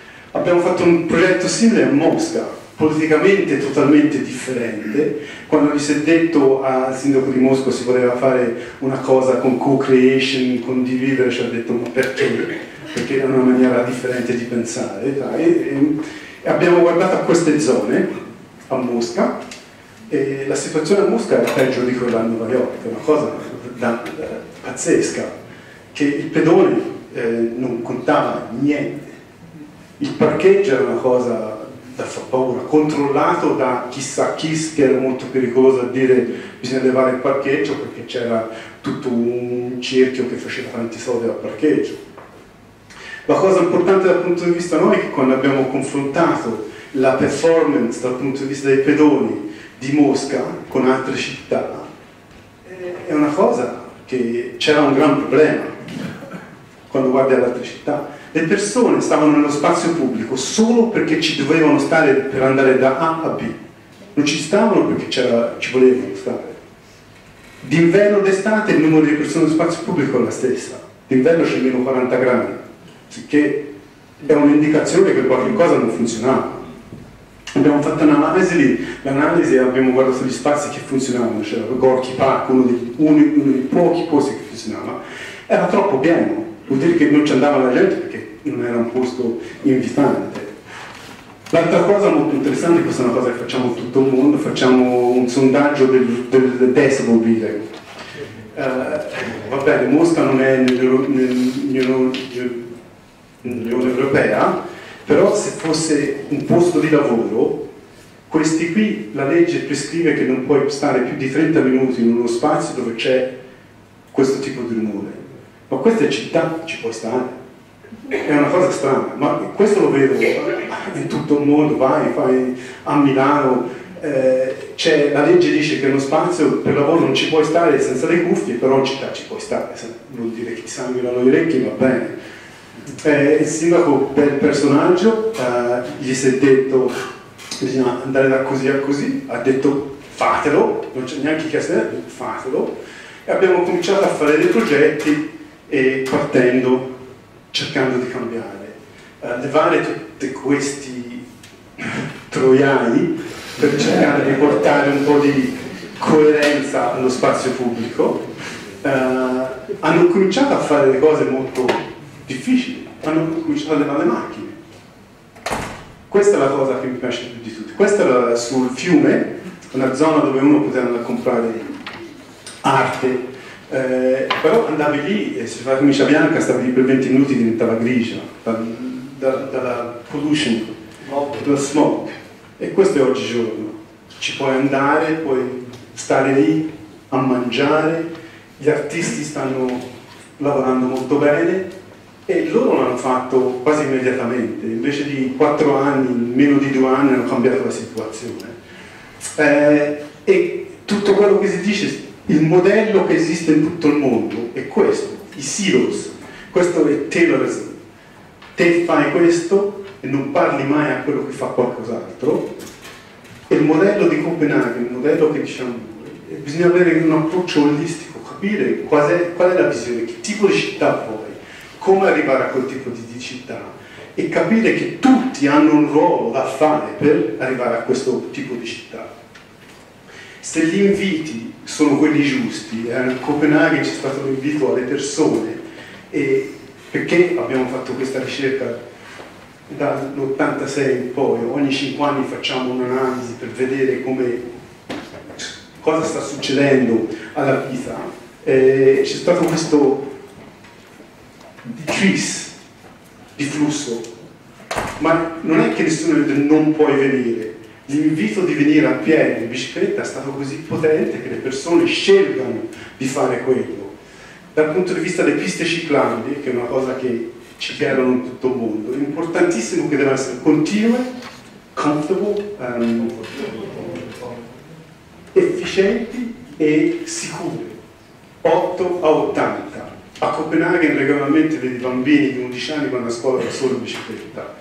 abbiamo fatto un progetto simile a Mosca, politicamente totalmente differente. Quando gli si è detto al sindaco di Mosca si voleva fare una cosa con co-creation, condividere, ci ha detto ma perché? Perché era una maniera differente di pensare. Dai. E, e abbiamo guardato a queste zone, a Mosca, e la situazione a Mosca è peggio di quella a New York, è una cosa da, da, pazzesca, che il pedone eh, non contava niente, il parcheggio era una cosa da far paura, controllato da chissà chi, che era molto pericoloso a dire bisogna levare il parcheggio perché c'era tutto un cerchio che faceva tanti soldi al parcheggio. La cosa importante dal punto di vista noi è che quando abbiamo confrontato la performance dal punto di vista dei pedoni di Mosca con altre città, è una cosa che c'era un gran problema quando guardi alle altre città. Le persone stavano nello spazio pubblico solo perché ci dovevano stare per andare da A a B, non ci stavano perché ci volevano stare. D'inverno d'estate il numero di persone nello spazio pubblico è la stessa, d'inverno c'è meno quaranta gradi, che è un'indicazione che qualche cosa non funzionava. Abbiamo fatto un'analisi lì, l'analisi abbiamo guardato gli spazi che funzionavano, c'era Gorky Park, uno dei, uno, uno dei pochi posti che funzionava, era troppo pieno, vuol dire che non ci andava la gente perché non era un posto invitante. L'altra cosa molto interessante, questa è una cosa che facciamo in tutto il mondo, facciamo un sondaggio del, del, del decibel reading. Uh, va bene, Mosca non è nell'Unione Europea, però se fosse un posto di lavoro, questi qui, la legge prescrive che non puoi stare più di trenta minuti in uno spazio dove c'è questo tipo di rumore. Ma queste città ci puoi stare. È una cosa strana, ma questo lo vedo in tutto il mondo, vai, vai a Milano, eh, c'è, la legge dice che uno spazio per lavoro non ci puoi stare senza le cuffie, però in città ci puoi stare, vuol dire che ti sanguinano gli orecchi, va bene. Eh, il sindaco, bel personaggio, eh, gli si è detto bisogna andare da così a così, ha detto fatelo, non c'è neanche chiesto, fatelo, e abbiamo cominciato a fare dei progetti e partendo, cercando di cambiare, eh, levare tutti questi troiai per cercare di portare un po' di coerenza allo spazio pubblico. Eh, hanno cominciato a fare delle cose molto difficili, hanno cominciato a levare le macchine. Questa è la cosa che mi piace più di tutti. Questa era sul fiume, una zona dove uno poteva andare a comprare arte, eh, però andavi lì e se fai camicia bianca stavi lì per venti minuti, diventava grigia da, da, dalla pollution, dal smoke. E questo è oggigiorno. Ci puoi andare, puoi stare lì a mangiare, gli artisti stanno lavorando molto bene. E loro l'hanno fatto quasi immediatamente, invece di quattro anni, meno di due anni hanno cambiato la situazione. Eh, e tutto quello che si dice, il modello che esiste in tutto il mondo è questo, i silos, questo è Taylorism. Te fai questo e non parli mai a quello che fa qualcos'altro. E il modello di Copenaghen, il modello che diciamo, bisogna avere un approccio olistico, capire qual è, qual è la visione, che tipo di città vuoi, come arrivare a quel tipo di, di città e capire che tutti hanno un ruolo da fare per arrivare a questo tipo di città. Se gli inviti sono quelli giusti, eh, a Copenaghen c'è stato un invito alle persone, e perché abbiamo fatto questa ricerca dall'ottantasei in poi, ogni cinque anni facciamo un'analisi per vedere come, cosa sta succedendo alla vita, eh, c'è stato questo di tris, di flusso, ma non è che nessuno dice non puoi venire. L'invito di venire a piedi in bicicletta è stato così potente che le persone scelgano di fare quello. Dal punto di vista delle piste ciclabili, che è una cosa che ci chiedono in tutto il mondo, è importantissimo che devono essere continue, comfortable, um, efficienti e sicure, otto a ottanta. A Copenaghen regolarmente vedi bambini di undici anni vanno a scuola da solo in bicicletta,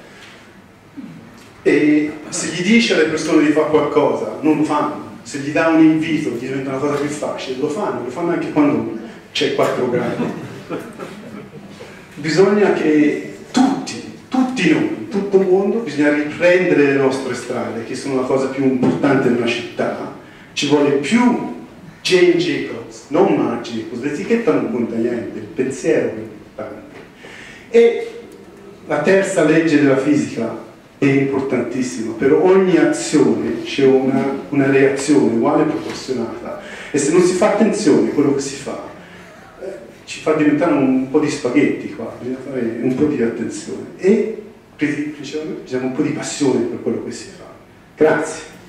e se gli dici alle persone di fare qualcosa non lo fanno, se gli dà un invito gli diventa una cosa più facile, lo fanno, lo fanno anche quando c'è quattro gradi. Bisogna che tutti, tutti noi tutto il mondo, bisogna riprendere le nostre strade, che sono la cosa più importante in una città. Ci vuole più Jane Jacobs, non Marc Jacobs, l'etichetta non conta niente, il pensiero è importante. E la terza legge della fisica è importantissima: per ogni azione c'è una, una reazione uguale e proporzionata, e se non si fa attenzione a quello che si fa, eh, ci fa diventare un po' di spaghetti qua, bisogna fare un po' di attenzione e principalmente bisogna un po' di passione per quello che si fa. Grazie.